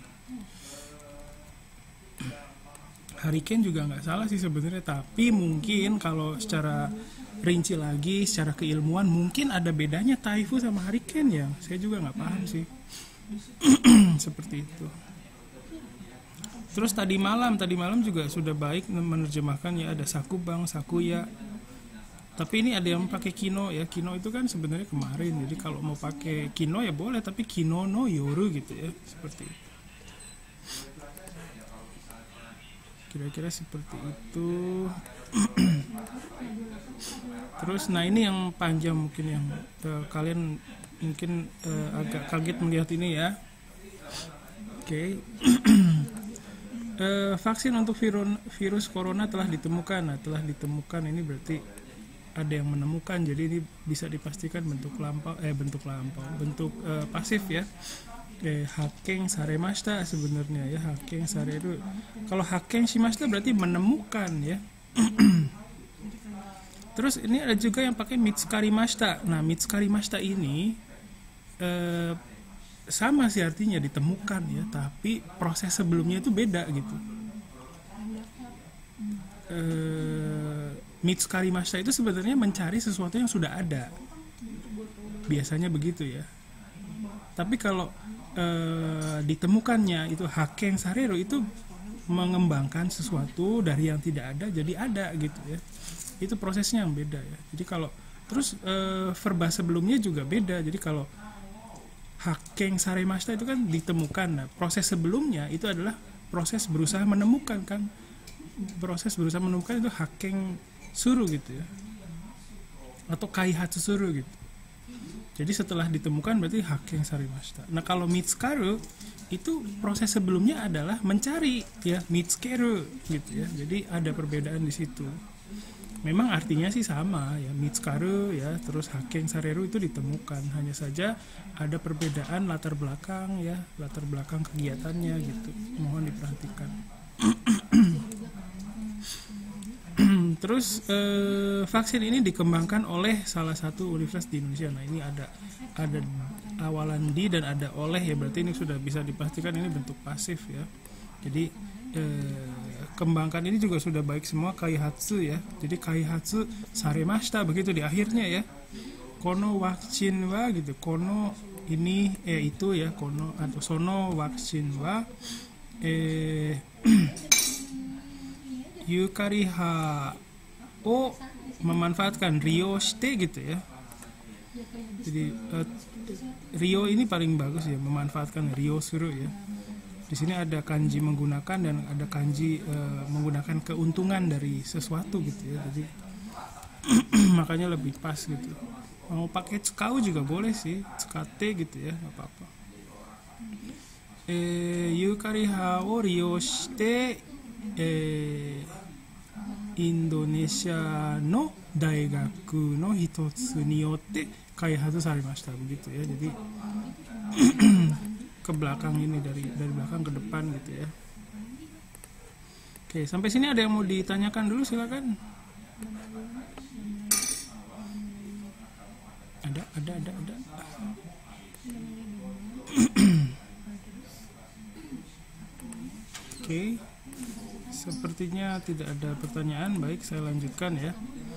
Hurricane juga nggak salah sih sebenarnya, tapi mungkin kalau secara rinci lagi, secara keilmuan mungkin ada bedanya taifu sama hurricane ya. Saya juga nggak paham sih. Seperti itu. Terus tadi malam juga sudah baik menerjemahkan ya, ada sakubang, sakuya. Tapi ini ada yang pakai kino ya. Kino itu kan sebenarnya kemarin. Jadi kalau mau pakai kino ya boleh, tapi kino no yoru gitu ya, seperti itu. Kira-kira seperti itu. Terus nah ini yang panjang mungkin yang kalian mungkin agak kaget melihat ini ya. Oke. Vaksin untuk virus corona telah ditemukan. Nah, telah ditemukan ini berarti ada yang menemukan. Jadi ini bisa dipastikan bentuk pasif ya. Hakken saremashita sebenarnya ya, hakken sareru. Kalau hakken shimashita berarti menemukan ya. Terus ini ada juga yang pakai mitsukarimashita. Nah, mitsukarimashita ini sama sih artinya ditemukan ya, tapi proses sebelumnya itu beda gitu. Mitsukarimashita itu sebenarnya mencari sesuatu yang sudah ada. Biasanya begitu ya. Tapi kalau ditemukannya itu hakken sareru, itu mengembangkan sesuatu dari yang tidak ada jadi ada gitu ya. Itu prosesnya yang beda ya. Jadi kalau terus verba sebelumnya juga beda. Jadi kalau hakken saremashita itu kan ditemukan. Nah, proses sebelumnya itu adalah proses berusaha menemukan kan. Proses berusaha menemukan itu hakken suru gitu ya. Atau kaihatsu suru gitu. Jadi setelah ditemukan berarti hakken saremashita. Nah, kalau mitsukaru itu proses sebelumnya adalah mencari ya, mitsukeru gitu ya. Jadi ada perbedaan di situ. Memang artinya sih sama ya, mitsukaru ya, terus hakken sareru itu ditemukan. Hanya saja ada perbedaan latar belakang ya, latar belakang kegiatannya gitu. Mohon diperhatikan. Terus vaksin ini dikembangkan oleh salah satu universitas di Indonesia. Nah, ini ada awalan di dan ada oleh ya, berarti ini sudah bisa dipastikan ini bentuk pasif ya. Jadi kembangkan ini juga sudah baik semua, kaihatsu ya. Jadi kaihatsu saremashita begitu di akhirnya ya. Kono vaksin wa gitu. Kono ini itu ya, kono atau sono vaksin wa yukariha o memanfaatkan rio shite gitu ya. Jadi rio ini paling bagus ya, memanfaatkan rio suru ya. Di sini ada kanji menggunakan dan ada kanji menggunakan keuntungan dari sesuatu gitu ya. Jadi makanya lebih pas gitu. Mau pakai tsukau juga boleh sih, tsukate gitu ya, nggak apa-apa. Yukariha o rio shite Indonesia no daigaku no hitotsu ni yotte kaihatsu saremashita begitu ya. Jadi ke belakang ini dari belakang ke depan gitu ya. Oke, sampai sini ada yang mau ditanyakan dulu, silakan. Ada. Oke. Sepertinya tidak ada pertanyaan. Baik, saya lanjutkan ya.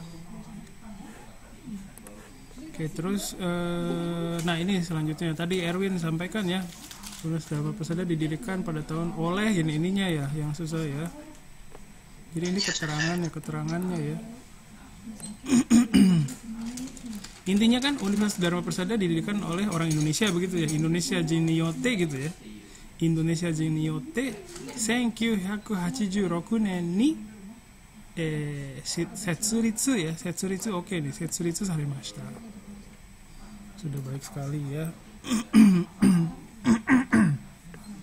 Oke, terus nah ini selanjutnya tadi Erwin sampaikan ya, Universitas Dharma Persada didirikan pada tahun oleh ininya ya, yang susah ya. Jadi ini keterangannya ya. Intinya kan Universitas Dharma Persada didirikan oleh orang Indonesia begitu ya, Indonesia Jinyote gitu ya. Indonesia Jinyote 1986年に設立oke nih, 設立されました. Sudah baik sekali ya.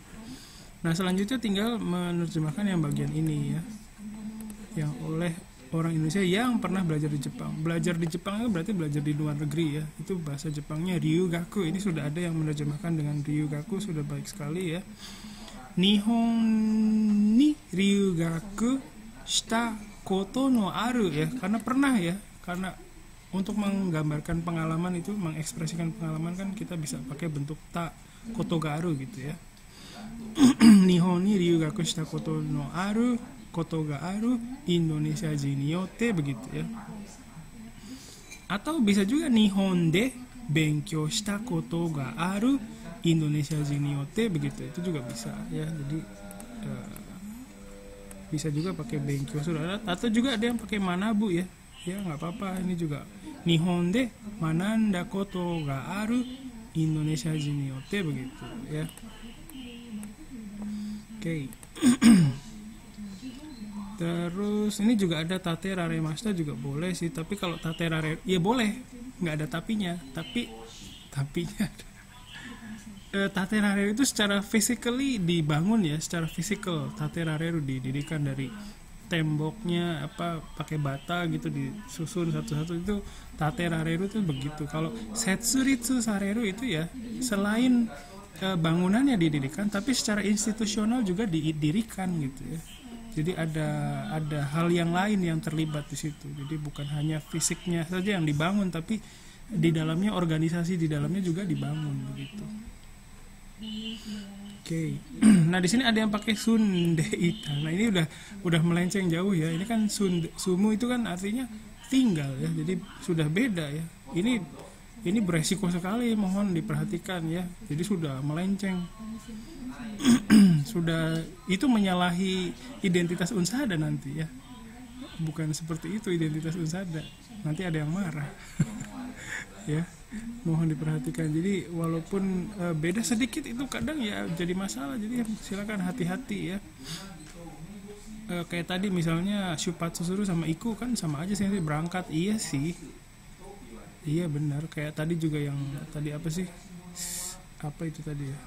Nah, selanjutnya tinggal menerjemahkan yang bagian ini ya, yang oleh orang Indonesia yang pernah belajar di Jepang. Belajar di Jepang itu berarti belajar di luar negeri ya. Itu bahasa Jepangnya Ryugaku. Ini sudah ada yang menerjemahkan dengan Ryugaku, sudah baik sekali ya. Nihon ni ryugaku shita koto no aru ya, karena pernah ya. Karena untuk menggambarkan pengalaman itu, mengekspresikan pengalaman kan kita bisa pakai bentuk ta koto ga aru gitu ya. Nihon ni ryugaku shita koto no aru koto ga aru Indonesia jin yote, begitu ya. Atau bisa juga Nihon de benkyou shita koto ga aru Indonesia jin yote, begitu. Itu juga bisa ya. Jadi bisa juga pakai benkyou sudah, atau juga ada yang pakai manabu ya. Ya nggak apa-apa, ini juga Nihon de mananda koto ga aru Indonesia jin yote, begitu ya. Oke. Terus ini juga ada tate raremashita juga boleh sih, tapi kalau tate rare ya boleh, nggak ada tapinya, tapinya tate rare itu secara physically dibangun ya, secara physical. Tate rare didirikan dari temboknya apa pakai bata gitu, disusun satu-satu, itu tate rare itu begitu. Kalau setsuritsu sareru itu ya selain bangunannya didirikan, tapi secara institusional juga didirikan gitu ya. Jadi ada hal yang lain yang terlibat di situ. Jadi bukan hanya fisiknya saja yang dibangun, tapi di dalamnya organisasi di dalamnya juga dibangun begitu. Oke. Nah di sini ada yang pakai sundeita. Nah ini udah melenceng jauh ya. Ini kan sumu itu kan artinya tinggal ya. Jadi sudah beda ya. Ini beresiko sekali, mohon diperhatikan ya. Jadi sudah melenceng. Sudah itu menyalahi identitas unsada nanti ya. Bukan seperti itu identitas unsada. Nanti ada yang marah. Ya, mohon diperhatikan. Jadi walaupun beda sedikit itu kadang ya jadi masalah. Jadi silakan hati-hati ya. Kayak tadi misalnya Shupatsu Suru sama Iku kan sama aja sih, berangkat. Iya sih. Iya benar. Kayak tadi juga yang tadi apa sih? Apa itu tadi ya?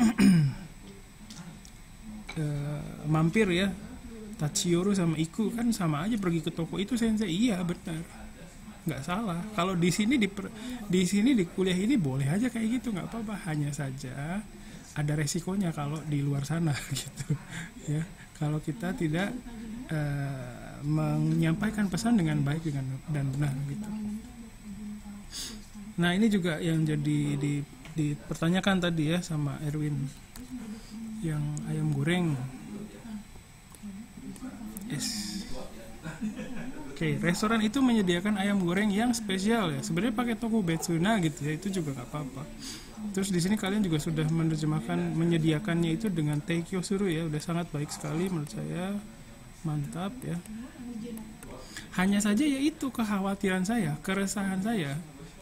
Mampir ya, Tachiyoru sama Iku kan sama aja pergi ke toko itu sensei. Iya benar, nggak salah. Kalau di sini di kuliah ini boleh aja kayak gitu, nggak apa-apa. Hanya saja ada resikonya kalau di luar sana gitu ya. Kalau kita tidak menyampaikan pesan dengan baik dan benar gitu. Nah ini juga yang jadi dipertanyakan tadi ya sama Erwin, yang ayam goreng. Yes. Oke, restoran itu menyediakan ayam goreng yang spesial ya. Sebenarnya pakai toko Betsuna gitu ya, itu juga nggak apa-apa. Terus di sini kalian juga sudah menyediakannya itu dengan teikyo suru ya, udah sangat baik sekali menurut saya, mantap ya. Hanya saja ya itu kekhawatiran saya, keresahan saya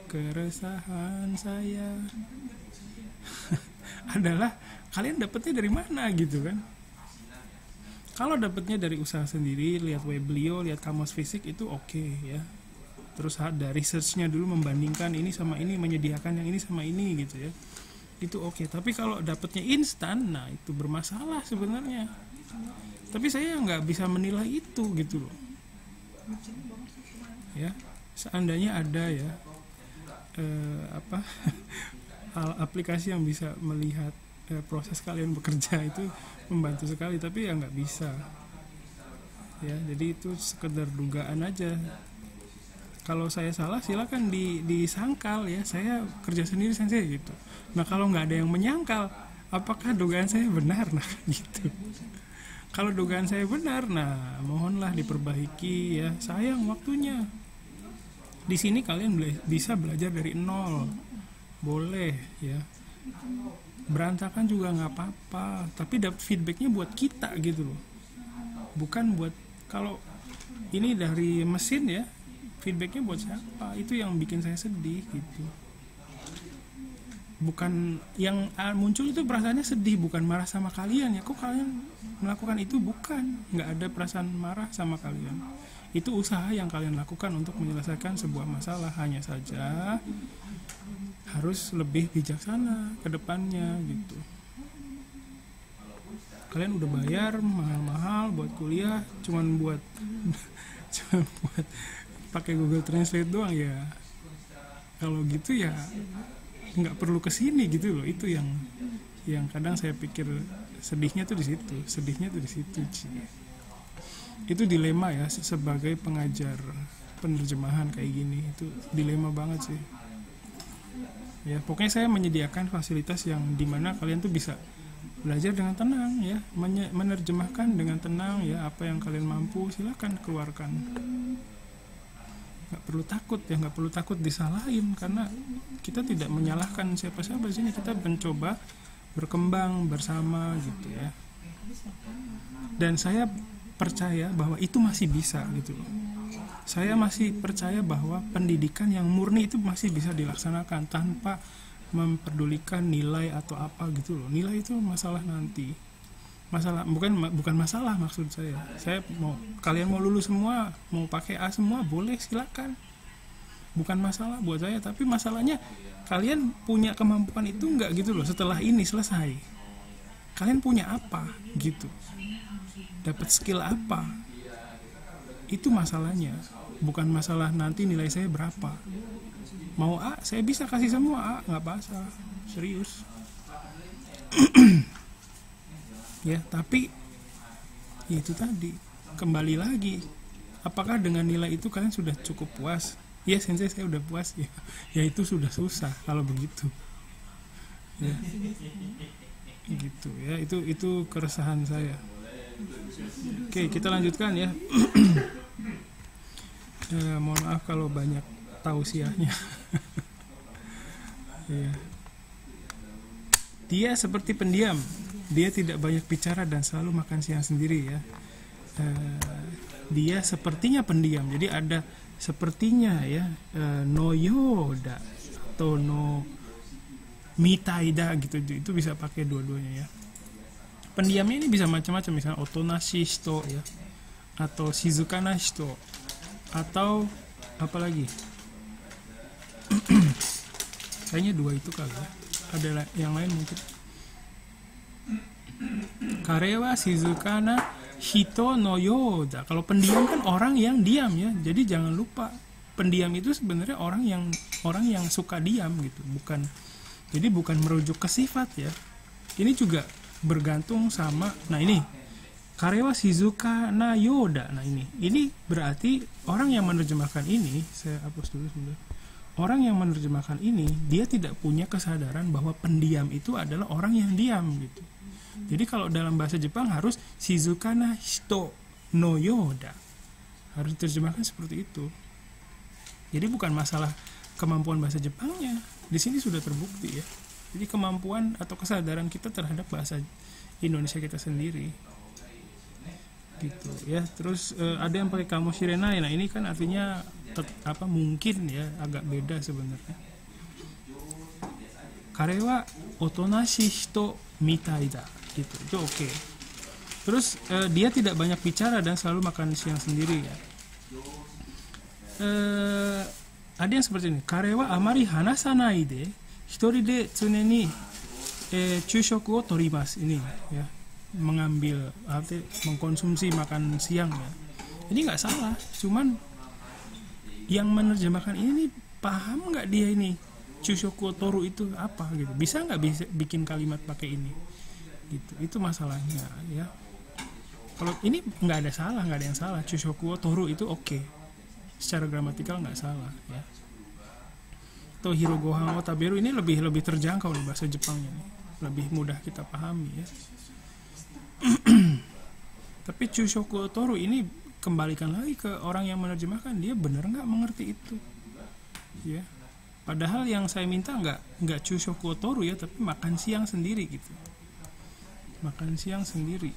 adalah kalian dapatnya dari mana gitu kan. Kalau dapatnya dari usaha sendiri, lihat Weblio, lihat kamus fisik itu oke ya. Terus ada researchnya dulu, membandingkan ini sama ini, menyediakan yang ini sama ini gitu ya, itu oke. Tapi kalau dapatnya instan, nah itu bermasalah sebenarnya. Tapi saya nggak bisa menilai itu gitu loh ya. Seandainya ada ya aplikasi yang bisa melihat proses kalian bekerja, itu membantu sekali, tapi ya nggak bisa ya. Jadi itu sekedar dugaan aja. Kalau saya salah silakan disangkal ya, saya kerja sendiri sensei gitu. Nah kalau nggak ada yang menyangkal, apakah dugaan saya benar? Nah gitu. Kalau dugaan saya benar, nah mohonlah diperbaiki ya. Sayang waktunya. Di sini kalian bisa belajar dari nol, boleh ya. Berantakan juga nggak apa-apa, tapi dapat feedbacknya buat kita gitu loh, bukan buat, kalau ini dari mesin ya, feedbacknya buat siapa, itu yang bikin saya sedih gitu. Bukan yang muncul itu perasaannya sedih, bukan marah sama kalian ya, kok kalian melakukan itu, bukan, nggak ada perasaan marah sama kalian. Itu usaha yang kalian lakukan untuk menyelesaikan sebuah masalah, hanya saja harus lebih bijaksana ke depannya gitu. Kalian udah bayar mahal-mahal buat kuliah, cuman buat cuma buat pakai Google Translate doang ya. Kalau gitu ya nggak perlu kesini gitu loh. Itu yang kadang saya pikir sedihnya tuh di situ. Itu dilema ya sebagai pengajar penerjemahan kayak gini, itu dilema banget sih ya. Pokoknya saya menyediakan fasilitas yang dimana kalian tuh bisa belajar dengan tenang ya, menerjemahkan dengan tenang ya, apa yang kalian mampu silakan keluarkan. Nggak perlu takut disalahin, karena kita tidak menyalahkan siapa-siapa di sini. Kita mencoba berkembang bersama gitu ya. Dan saya percaya bahwa itu masih bisa gitu loh. Saya masih percaya bahwa pendidikan yang murni itu masih bisa dilaksanakan tanpa memperdulikan nilai atau apa gitu loh. Nilai itu masalah nanti. Bukan masalah maksud saya. Kalian mau lulus semua, mau pakai A semua boleh, silakan. Bukan masalah buat saya, tapi masalahnya kalian punya kemampuan itu enggak gitu loh setelah ini selesai. Kalian punya apa gitu? Dapat skill apa? Itu masalahnya. Bukan masalah nanti nilai saya berapa. Mau A, saya bisa kasih semua A, nggak masalah, serius. Ya, tapi itu tadi kembali lagi. Apakah dengan nilai itu kalian sudah cukup puas? Ya, sensei saya udah puas ya. Ya itu sudah susah kalau begitu. Ya. Gitu ya, itu keresahan saya. Oke, kita lanjutkan ya. Mohon maaf kalau banyak tausiahnya. Ya. Dia seperti pendiam. Dia tidak banyak bicara dan selalu makan siang sendiri ya. Dia sepertinya pendiam. Jadi ada sepertinya ya, no yoda atau no mitaida gitu. Itu bisa pakai dua-duanya ya. Pendiamnya ini bisa macam-macam, misalnya otonashi hito ya, atau shizukana hito, atau apa lagi? Kayaknya dua itu kali ya. Ada yang lain mungkin. Karewa shizukana hito no yoda. Kalau pendiam kan orang yang diam ya. Jadi jangan lupa, pendiam itu sebenarnya orang yang suka diam gitu, bukan merujuk ke sifat ya. Ini juga bergantung sama, nah ini karewa shizukana yoda. Nah ini berarti orang yang menerjemahkan ini, saya hapus dulu sebentar. Orang yang menerjemahkan ini dia tidak punya kesadaran bahwa pendiam itu adalah orang yang diam gitu. Jadi kalau dalam bahasa Jepang harus shizukana hito no yoda, harus diterjemahkan seperti itu. Jadi bukan masalah kemampuan bahasa Jepangnya, di sini sudah terbukti ya. Jadi kemampuan atau kesadaran kita terhadap bahasa Indonesia kita sendiri, gitu ya. Terus ada yang pakai kamoshirenai. Nah ini kan artinya mungkin ya, agak beda sebenarnya. Karewa otonashi hito mitai da, gitu. Itu oke. Terus dia tidak banyak bicara dan selalu makan siang sendiri ya. Ada yang seperti ini. Karewa amari hanasanai de hitori de tsuneni chushoku o torimasu. Ini ya, mengambil arti mengkonsumsi makan siang ya. Ini nggak salah, cuman yang menerjemahkan ini paham nggak dia ini chushoku o toru itu apa gitu. Bisa nggak bikin kalimat pakai ini gitu. Itu masalahnya ya. Kalau ini nggak ada yang salah. Chushoku o toru itu oke. Secara gramatikal nggak salah ya. Atau hirogohan o taberu ini lebih terjangkau nih bahasa Jepangnya nih. Lebih mudah kita pahami ya. Tapi chushoku o toru ini kembalikan lagi ke orang yang menerjemahkan, dia benar nggak mengerti itu ya. Padahal yang saya minta nggak chushoku o toru ya, tapi makan siang sendiri gitu. Makan siang sendiri.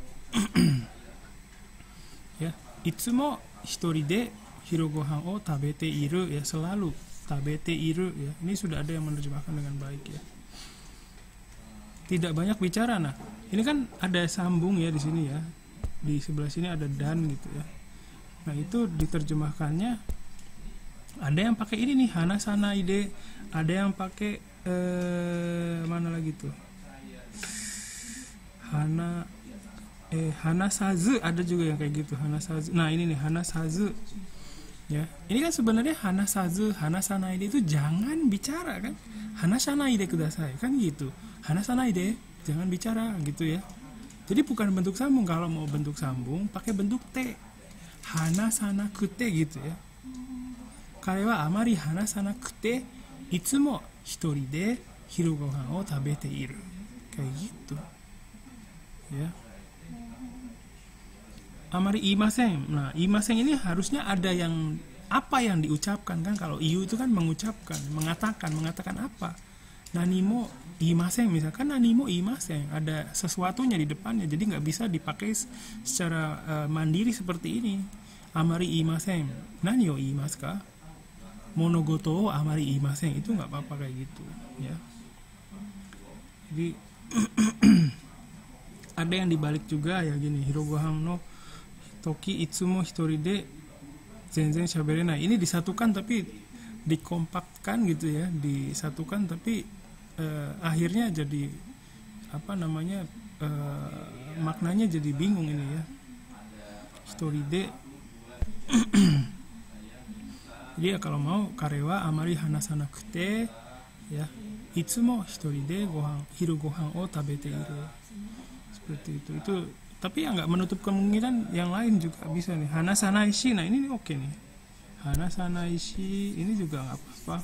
Ya, itsumo hitori de hirogohan o tabete iru ya, selalu tabete iru ya. Ini sudah ada yang menerjemahkan dengan baik ya. Tidak banyak bicara. Nah, ini kan ada sambung ya di sini ya. Di sebelah sini ada dan gitu ya. Nah, itu diterjemahkannya ada yang pakai ini nih, hanasana ide, ada yang pakai mana lagi tuh? hanasazu, ada juga yang kayak gitu, hanasazu. Nah ini nih hanasazu ya, ini kan sebenarnya hanasazu hanasanaide itu jangan bicara kan, hanasanaide kudasai kan gitu, hanasanaide jangan bicara gitu ya. Jadi bukan bentuk sambung. Kalau mau bentuk sambung pakai bentuk te, hanasanakute gitu ya. Kare wa amari hanasanakute itsumo hitori de hiru gohan o tabete iru, kayak gitu ya. Amari imasen. Nah, imasen ini harusnya ada yang apa yang diucapkan kan. Kalau iu itu kan mengucapkan, mengatakan apa. Nanimo imasen, misalkan nanimo imasen, ada sesuatunya di depannya, jadi nggak bisa dipakai secara mandiri seperti ini. Amari imasen, nani o iimasu ka? Monogoto o amari imasen, itu nggak apa-apa kayak gitu ya. Jadi ada yang dibalik juga ya gini, hirogohan no toki itsumo hitori de zenzen shaberenai. Ini disatukan tapi dikompaktkan gitu ya, disatukan tapi akhirnya jadi apa namanya, maknanya jadi bingung ini ya. Hitori de jadi ya kalau mau karewa amari hanasanakute ya, itsumo hitori de hiru gohan o tabete iru, seperti itu. Itu tapi ya nggak menutup kemungkinan yang lain juga bisa nih, hanasanaishi. Nah ini oke nih, hanasanaishi ini juga nggak apa-apa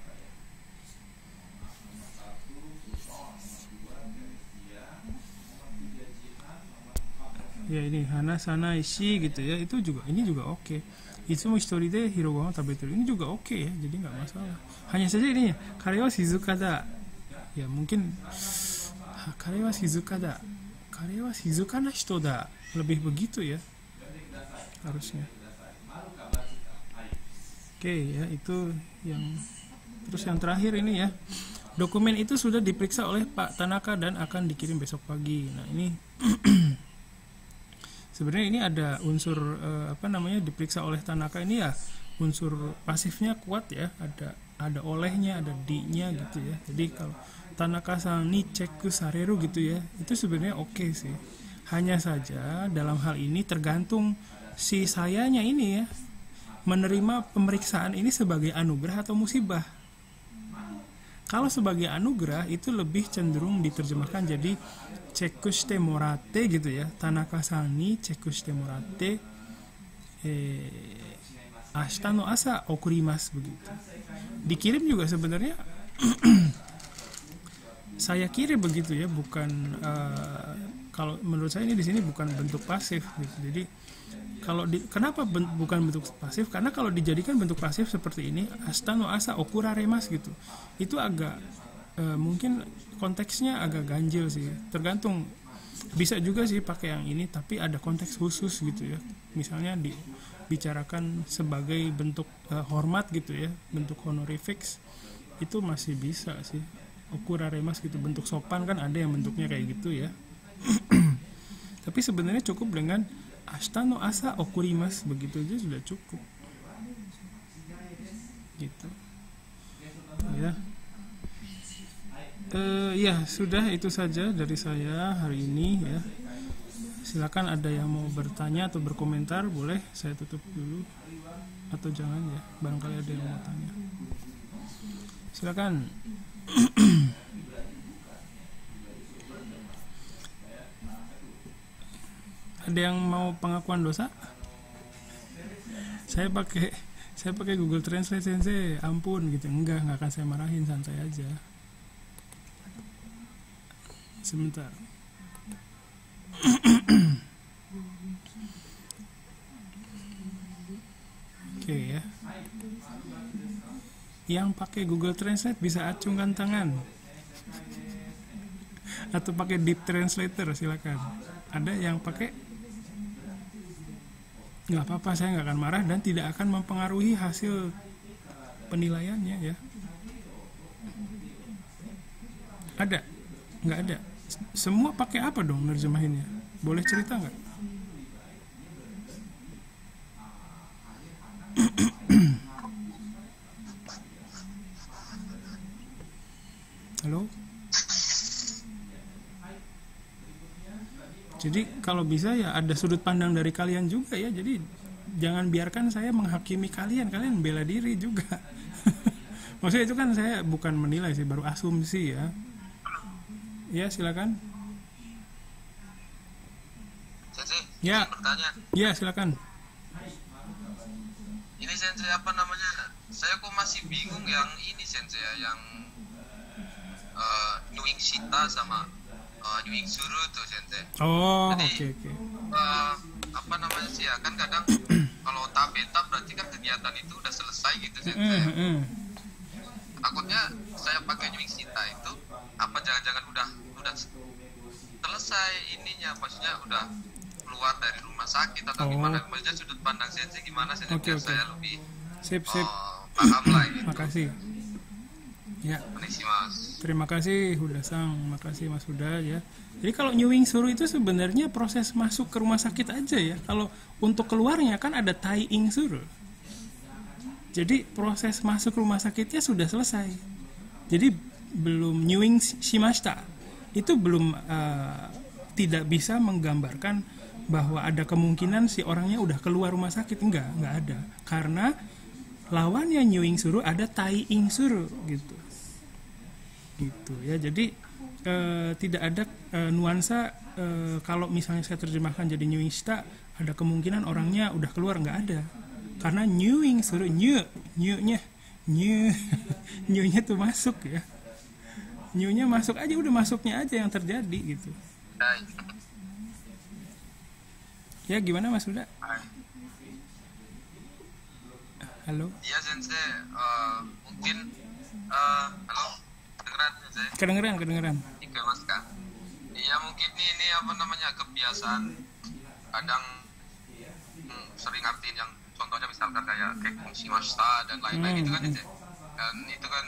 ya. Ini hanasanaishi gitu ya, itu juga, ini juga oke. Itsumo hitori de hiru gohan tabeteru, ini juga oke ya, jadi nggak masalah. Hanya saja ini ya, kare wa shizuka da ya, mungkin kare wa shizuka da, kare wa shizuka na hito da, lebih begitu ya harusnya. Oke ya, itu yang. Terus yang terakhir ini ya, dokumen itu sudah diperiksa oleh Pak Tanaka dan akan dikirim besok pagi. Nah ini sebenarnya ini ada unsur apa namanya, diperiksa oleh Tanaka ini ya, unsur pasifnya kuat ya, ada olehnya, ada di-nya gitu ya. Jadi kalau Tanaka-san ni cekku sareru gitu ya, itu sebenarnya oke sih. Hanya saja dalam hal ini tergantung si sayanya ini ya, menerima pemeriksaan ini sebagai anugerah atau musibah. Kalau sebagai anugerah itu lebih cenderung diterjemahkan jadi cekku shite moratte gitu ya, Tanaka-san ni cekku shite moratte ashita no asa okurimasu begitu. Dikirim juga sebenarnya saya kirim begitu ya, bukan kalau menurut saya ini di sini bukan bentuk pasif gitu. Jadi kalau kenapa bukan bentuk pasif? Karena kalau dijadikan bentuk pasif seperti ini, ashita no asa okuraremas gitu, itu agak mungkin konteksnya agak ganjil sih. Tergantung, bisa juga sih pakai yang ini tapi ada konteks khusus gitu ya. Misalnya dibicarakan sebagai bentuk hormat gitu ya, bentuk honorifics, itu masih bisa sih. Okuraremas gitu, bentuk sopan kan ada yang bentuknya kayak gitu ya. Tapi sebenarnya cukup dengan ashita no asa okurimasu, begitu aja sudah cukup gitu ya. Ya sudah, itu saja dari saya hari ini ya. Silakan ada yang mau bertanya atau berkomentar, boleh. Saya tutup dulu atau jangan ya, barangkali ada yang mau tanya, silakan. Ada yang mau pengakuan dosa? Saya pakai Google Translate sensei, ampun gitu. Enggak akan saya marahin, santai aja. Sebentar. Oke ya. Yang pakai Google Translate bisa acungkan tangan. Atau pakai Deep Translator, silakan. Ada yang pakai? Nggak apa-apa, saya nggak akan marah dan tidak akan mempengaruhi hasil penilaiannya ya. Ada? Nggak ada? Semua pakai apa dong nerjemahinnya? Boleh cerita nggak? Halo? Jadi kalau bisa ya ada sudut pandang dari kalian juga ya. Jadi jangan biarkan saya menghakimi kalian bela diri juga. Maksudnya itu kan saya bukan menilai sih, baru asumsi ya. Ya silakan. Sensei, Ya. bertanya. Ya silakan. Ini Sensei apa namanya? Saya kok masih bingung yang ini Sensei yang Nuing Sita sama Nuing Suru tuh Sensei. Oh, Jadi, oke. apa namanya sih ya, kan kadang kalau tabeta berarti kan kegiatan itu udah selesai gitu Sensei. Takutnya saya pakai Nuing Sita itu apa jangan-jangan udah selesai ininya, maksudnya udah keluar dari rumah sakit atau gimana? Maksudnya sudut pandang Sensei gimana Sensei biar saya lebih Sip. paham lah ini. Makasih. Ya. Terima kasih Huda-sang, makasih Mas Huda ya. Jadi kalau Nyuing Suru itu sebenarnya proses masuk ke rumah sakit aja ya. Kalau untuk keluarnya kan ada Tai Ing Suru. Jadi proses masuk rumah sakitnya sudah selesai. Jadi belum Nyuing Shimashita. Itu belum tidak bisa menggambarkan bahwa ada kemungkinan si orangnya udah keluar rumah sakit. Enggak ada. Karena lawannya Nyuing Suru ada Tai Ing Suru gitu ya. Jadi tidak ada nuansa kalau misalnya saya terjemahkan jadi Nyuing Shita ada kemungkinan orangnya udah keluar, nggak ada. Karena Nyuing Suru nyunya tuh masuk ya. Nyunya masuk aja, udah masuknya aja yang terjadi gitu. Ya gimana Mas Huda? Halo? Iya Sensei, mungkin halo, kedengeran Sensei? Kedengeran. Oke Mas Kak. Iya mungkin ini apa namanya kebiasaan kadang sering artiin yang contohnya misalkan kayak Kekong Shimashita dan lain-lain itu kan Sensei. Dan itu kan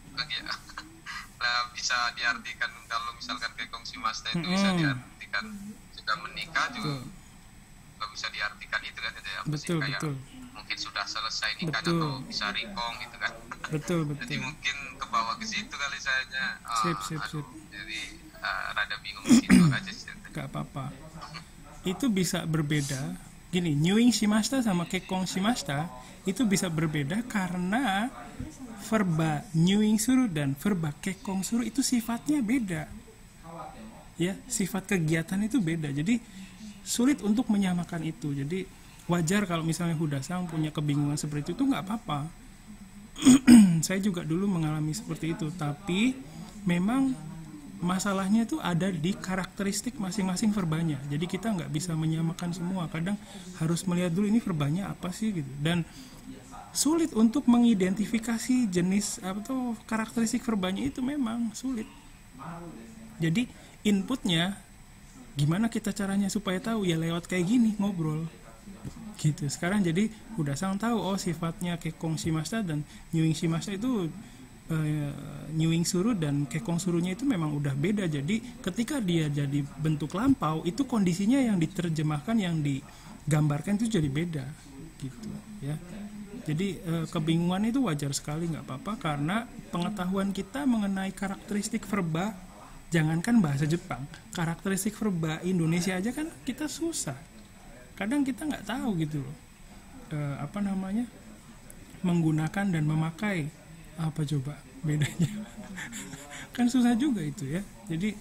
bisa diartikan kalau misalkan Kekong Shimashita itu bisa diartikan sudah menikah juga bisa diartikan itu kan Sensei. Betul. Mungkin sudah selesai nikah atau bisa rikong gitu kan. Betul. Jadi mungkin ke bawah ke situ kali sayanya. Sip. Jadi rada bingung di situ aja sih. Gak apa-apa. Itu bisa berbeda. Gini, Nyuing Shimashita sama Kekong Shimashita itu bisa berbeda karena verba Nyuing Suru dan verba Kekong Suru itu sifatnya beda. Ya, sifat kegiatan itu beda. Jadi sulit untuk menyamakan itu. Jadi wajar kalau misalnya Huda-sang punya kebingungan seperti itu, nggak apa-apa. Saya juga dulu mengalami seperti itu, tapi memang masalahnya itu ada di karakteristik masing-masing verbanya. Jadi kita nggak bisa menyamakan semua. Kadang harus melihat dulu ini verbanya apa sih gitu. Dan sulit untuk mengidentifikasi jenis atau karakteristik verbanya itu memang sulit. Jadi inputnya gimana kita caranya supaya tahu ya lewat kayak gini ngobrol. Gitu. Sekarang jadi Huda-sang tahu sifatnya Kekong Shimashita dan Nyuing Shimashita itu Nyuing Suru dan Kekong Surunya itu memang udah beda. Jadi ketika dia jadi bentuk lampau itu kondisinya yang diterjemahkan, yang digambarkan itu jadi beda gitu ya. Jadi kebingungan itu wajar sekali, nggak apa-apa, karena pengetahuan kita mengenai karakteristik verba, jangankan bahasa Jepang, karakteristik verba Indonesia aja kan kita susah. Kadang kita nggak tahu gitu loh, menggunakan dan memakai apa coba bedanya. Kan susah juga itu ya. Jadi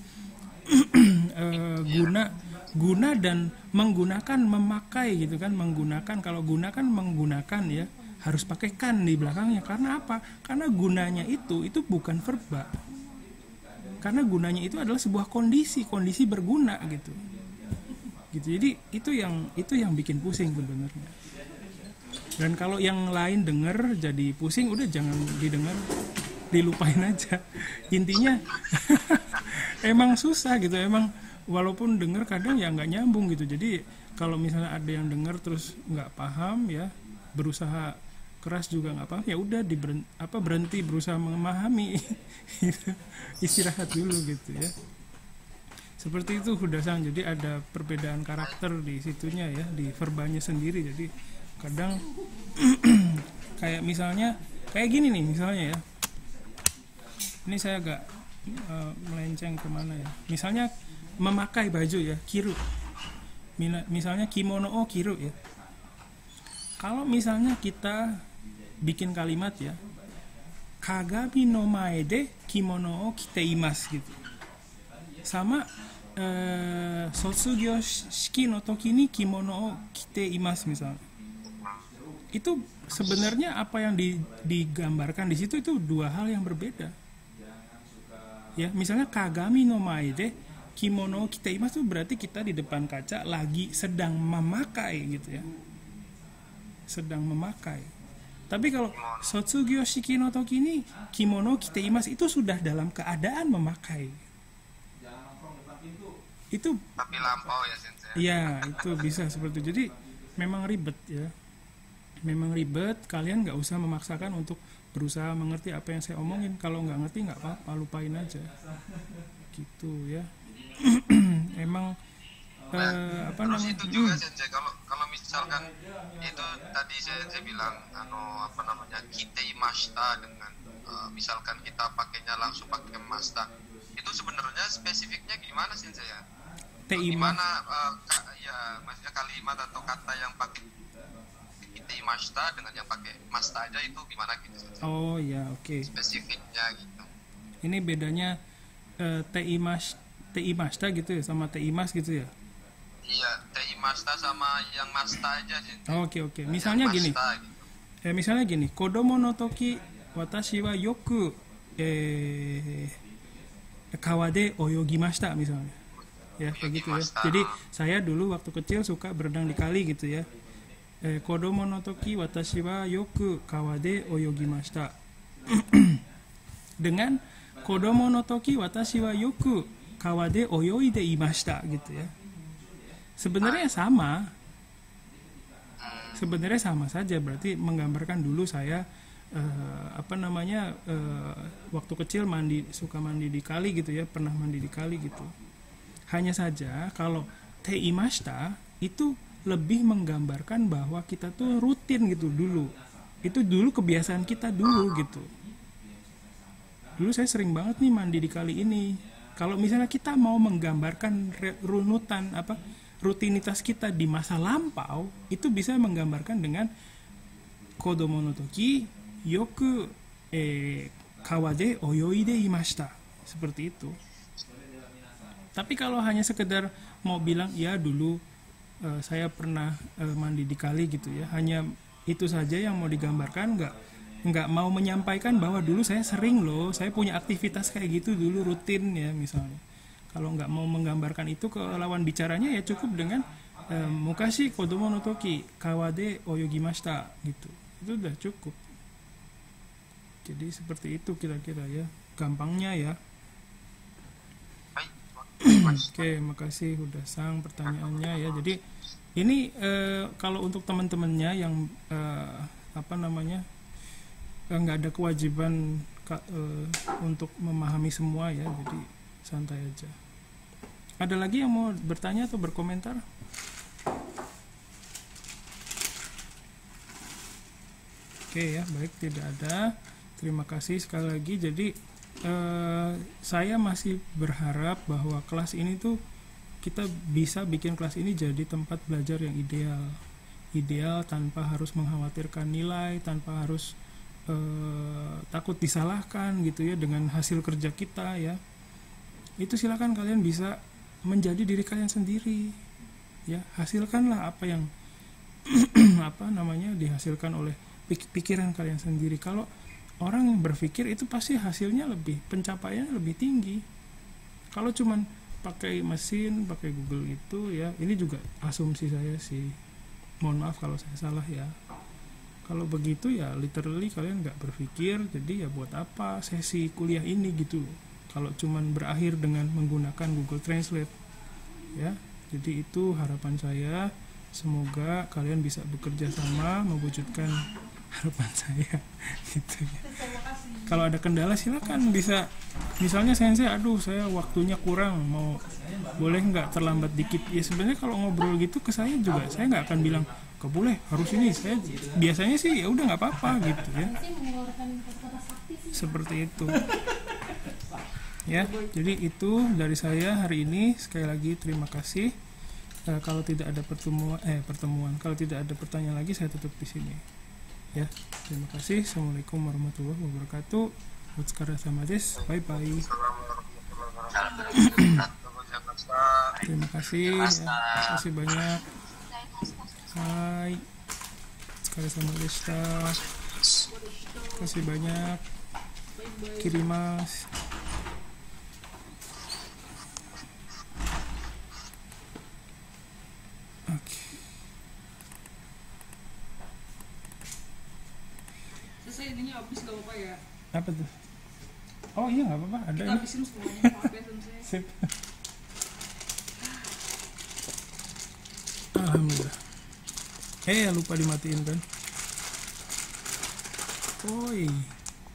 guna dan menggunakan, memakai gitu kan. Menggunakan, kalau gunakan menggunakan ya harus pakai kan di belakangnya. Karena apa? Karena gunanya itu bukan verba. Karena gunanya itu adalah sebuah kondisi berguna gitu. Jadi itu yang bikin pusing sebenarnya. Dan kalau yang lain denger jadi pusing, udah jangan didengar, dilupain aja. Intinya emang susah gitu, emang walaupun denger kadang ya nggak nyambung gitu. Jadi kalau misalnya ada yang denger terus nggak paham ya, berusaha keras juga nggak paham, ya udah berhenti berusaha memahami. Istirahat dulu gitu ya. Seperti itu Huda-sang. Jadi ada perbedaan karakter di situnya ya, di verbanya sendiri. Jadi kadang kayak misalnya kayak gini nih misalnya ya. Ini saya agak melenceng kemana ya. Misalnya memakai baju ya, kiru. Misalnya kimono o kiru ya. Kalau misalnya kita bikin kalimat ya, kagami no mae de kimono o kite imasu gitu. Sama sotsugyo shiki no toki ni kimono o kite imasu misalnya. Itu sebenarnya apa yang digambarkan di situ itu dua hal yang berbeda. Ya, misalnya kagami no mae de kimono kite imasu itu berarti kita di depan kaca lagi sedang memakai gitu ya. Sedang memakai. Tapi kalau sotsugyo shiki no toki ni kimono kite imasu itu sudah dalam keadaan memakai. Itu tapi lampau ya Sensei. Iya, itu bisa seperti itu. Jadi memang ribet ya. Memang ribet, kalian nggak usah memaksakan untuk berusaha mengerti apa yang saya omongin. Kalau nggak ngerti nggak apa-apa, lupain aja. Gitu ya. Emang apa terus namanya? itu juga Sensei, kalau misalkan itu tadi saya bilang apa namanya kite imashita dengan misalkan kita pakainya langsung pakai masta, itu sebenarnya spesifiknya gimana Sensei ya? Gimana ya maksudnya kalimat atau kata yang pakai kite imashita dengan yang pakai masta aja itu gimana gitu Sensei? Oh ya, oke. Spesifiknya gitu. Ini bedanya teimashita gitu ya sama teimas gitu ya. Iya, teimashita sama yang masta aja sih. Oke. Misalnya gini. Gitu. Misalnya gini, kodomo no toki watashi wa yoku kawa de oyogimashita misalnya. Ya, kayak gitu ya. Jadi saya dulu waktu kecil suka berenang di kali gitu ya. Kodomo no toki watashi wa yoku kawa de oyogimashita. Dengan kodomo no toki watashi wa yoku kawa de oyoide imashita gitu ya. Sebenarnya sama saja, berarti menggambarkan dulu saya waktu kecil suka mandi di kali gitu ya, pernah mandi di kali gitu. Hanya saja kalau teimashita itu lebih menggambarkan bahwa kita tuh rutin gitu dulu. Itu dulu kebiasaan kita dulu gitu. Dulu saya sering banget nih mandi di kali ini. Kalau misalnya kita mau menggambarkan rutinitas kita di masa lampau, itu bisa menggambarkan dengan kodomo no toki yoku kawa de oyoide imashita, seperti itu. Tapi kalau hanya sekedar mau bilang ya dulu saya pernah mandi di kali gitu ya, hanya itu saja yang mau digambarkan, nggak mau menyampaikan bahwa dulu saya sering loh, saya punya aktivitas kayak gitu dulu rutin ya misalnya. Kalau nggak mau menggambarkan itu ke lawan bicaranya ya cukup dengan mukashi kodomo no toki kawa de oyogimashita gitu. Itu udah cukup. Jadi seperti itu kira-kira ya, gampangnya ya. Oke, makasih udah sang pertanyaannya ya. Jadi ini kalau untuk teman-temannya yang nggak ada kewajiban untuk memahami semua ya, jadi santai aja. Ada lagi yang mau bertanya atau berkomentar? Oke ya, baik, tidak ada. Terima kasih sekali lagi. Jadi saya masih berharap bahwa kelas ini tuh kita bisa bikin kelas ini jadi tempat belajar yang ideal tanpa harus mengkhawatirkan nilai, tanpa harus takut disalahkan gitu ya dengan hasil kerja kita ya. Itu silakan kalian bisa menjadi diri kalian sendiri ya, hasilkanlah apa yang dihasilkan oleh pikiran kalian sendiri. Kalau orang yang berpikir itu pasti hasilnya pencapaiannya lebih tinggi. Kalau cuman pakai mesin, pakai Google itu ya, ini juga asumsi saya sih, mohon maaf kalau saya salah ya. Kalau begitu ya literally kalian nggak berpikir, jadi ya buat apa sesi kuliah ini gitu kalau cuman berakhir dengan menggunakan Google Translate ya. Jadi itu harapan saya, semoga kalian bisa bekerja sama mewujudkan harapan saya gitu ya. Kalau ada kendala silakan bisa, misalnya saya waktunya kurang, boleh nggak terlambat dikit ya. Sebenarnya kalau ngobrol gitu ke saya juga, saya nggak akan bilang gak boleh harus ini, saya biasanya sih ya udah nggak apa-apa gitu ya, seperti itu ya. Jadi itu dari saya hari ini. Sekali lagi terima kasih. Kalau tidak ada pertemuan, kalau tidak ada pertanyaan lagi, saya tutup di sini. Ya, terima kasih. Assalamualaikum warahmatullahi wabarakatuh. Otskara sama des. Bye bye. Terima kasih. Ya, terima kasih banyak. Hai. Otskara sama desta. Terima kasih banyak. Kirimas. Oke. Selesai ininya habis gak apa-apa ya? Apa tuh? Oh iya nggak apa-apa, ada Kita ini. habisin semuanya, maaf ya Sensei. Sip. Alhamdulillah. Lupa dimatiin kan? Oi.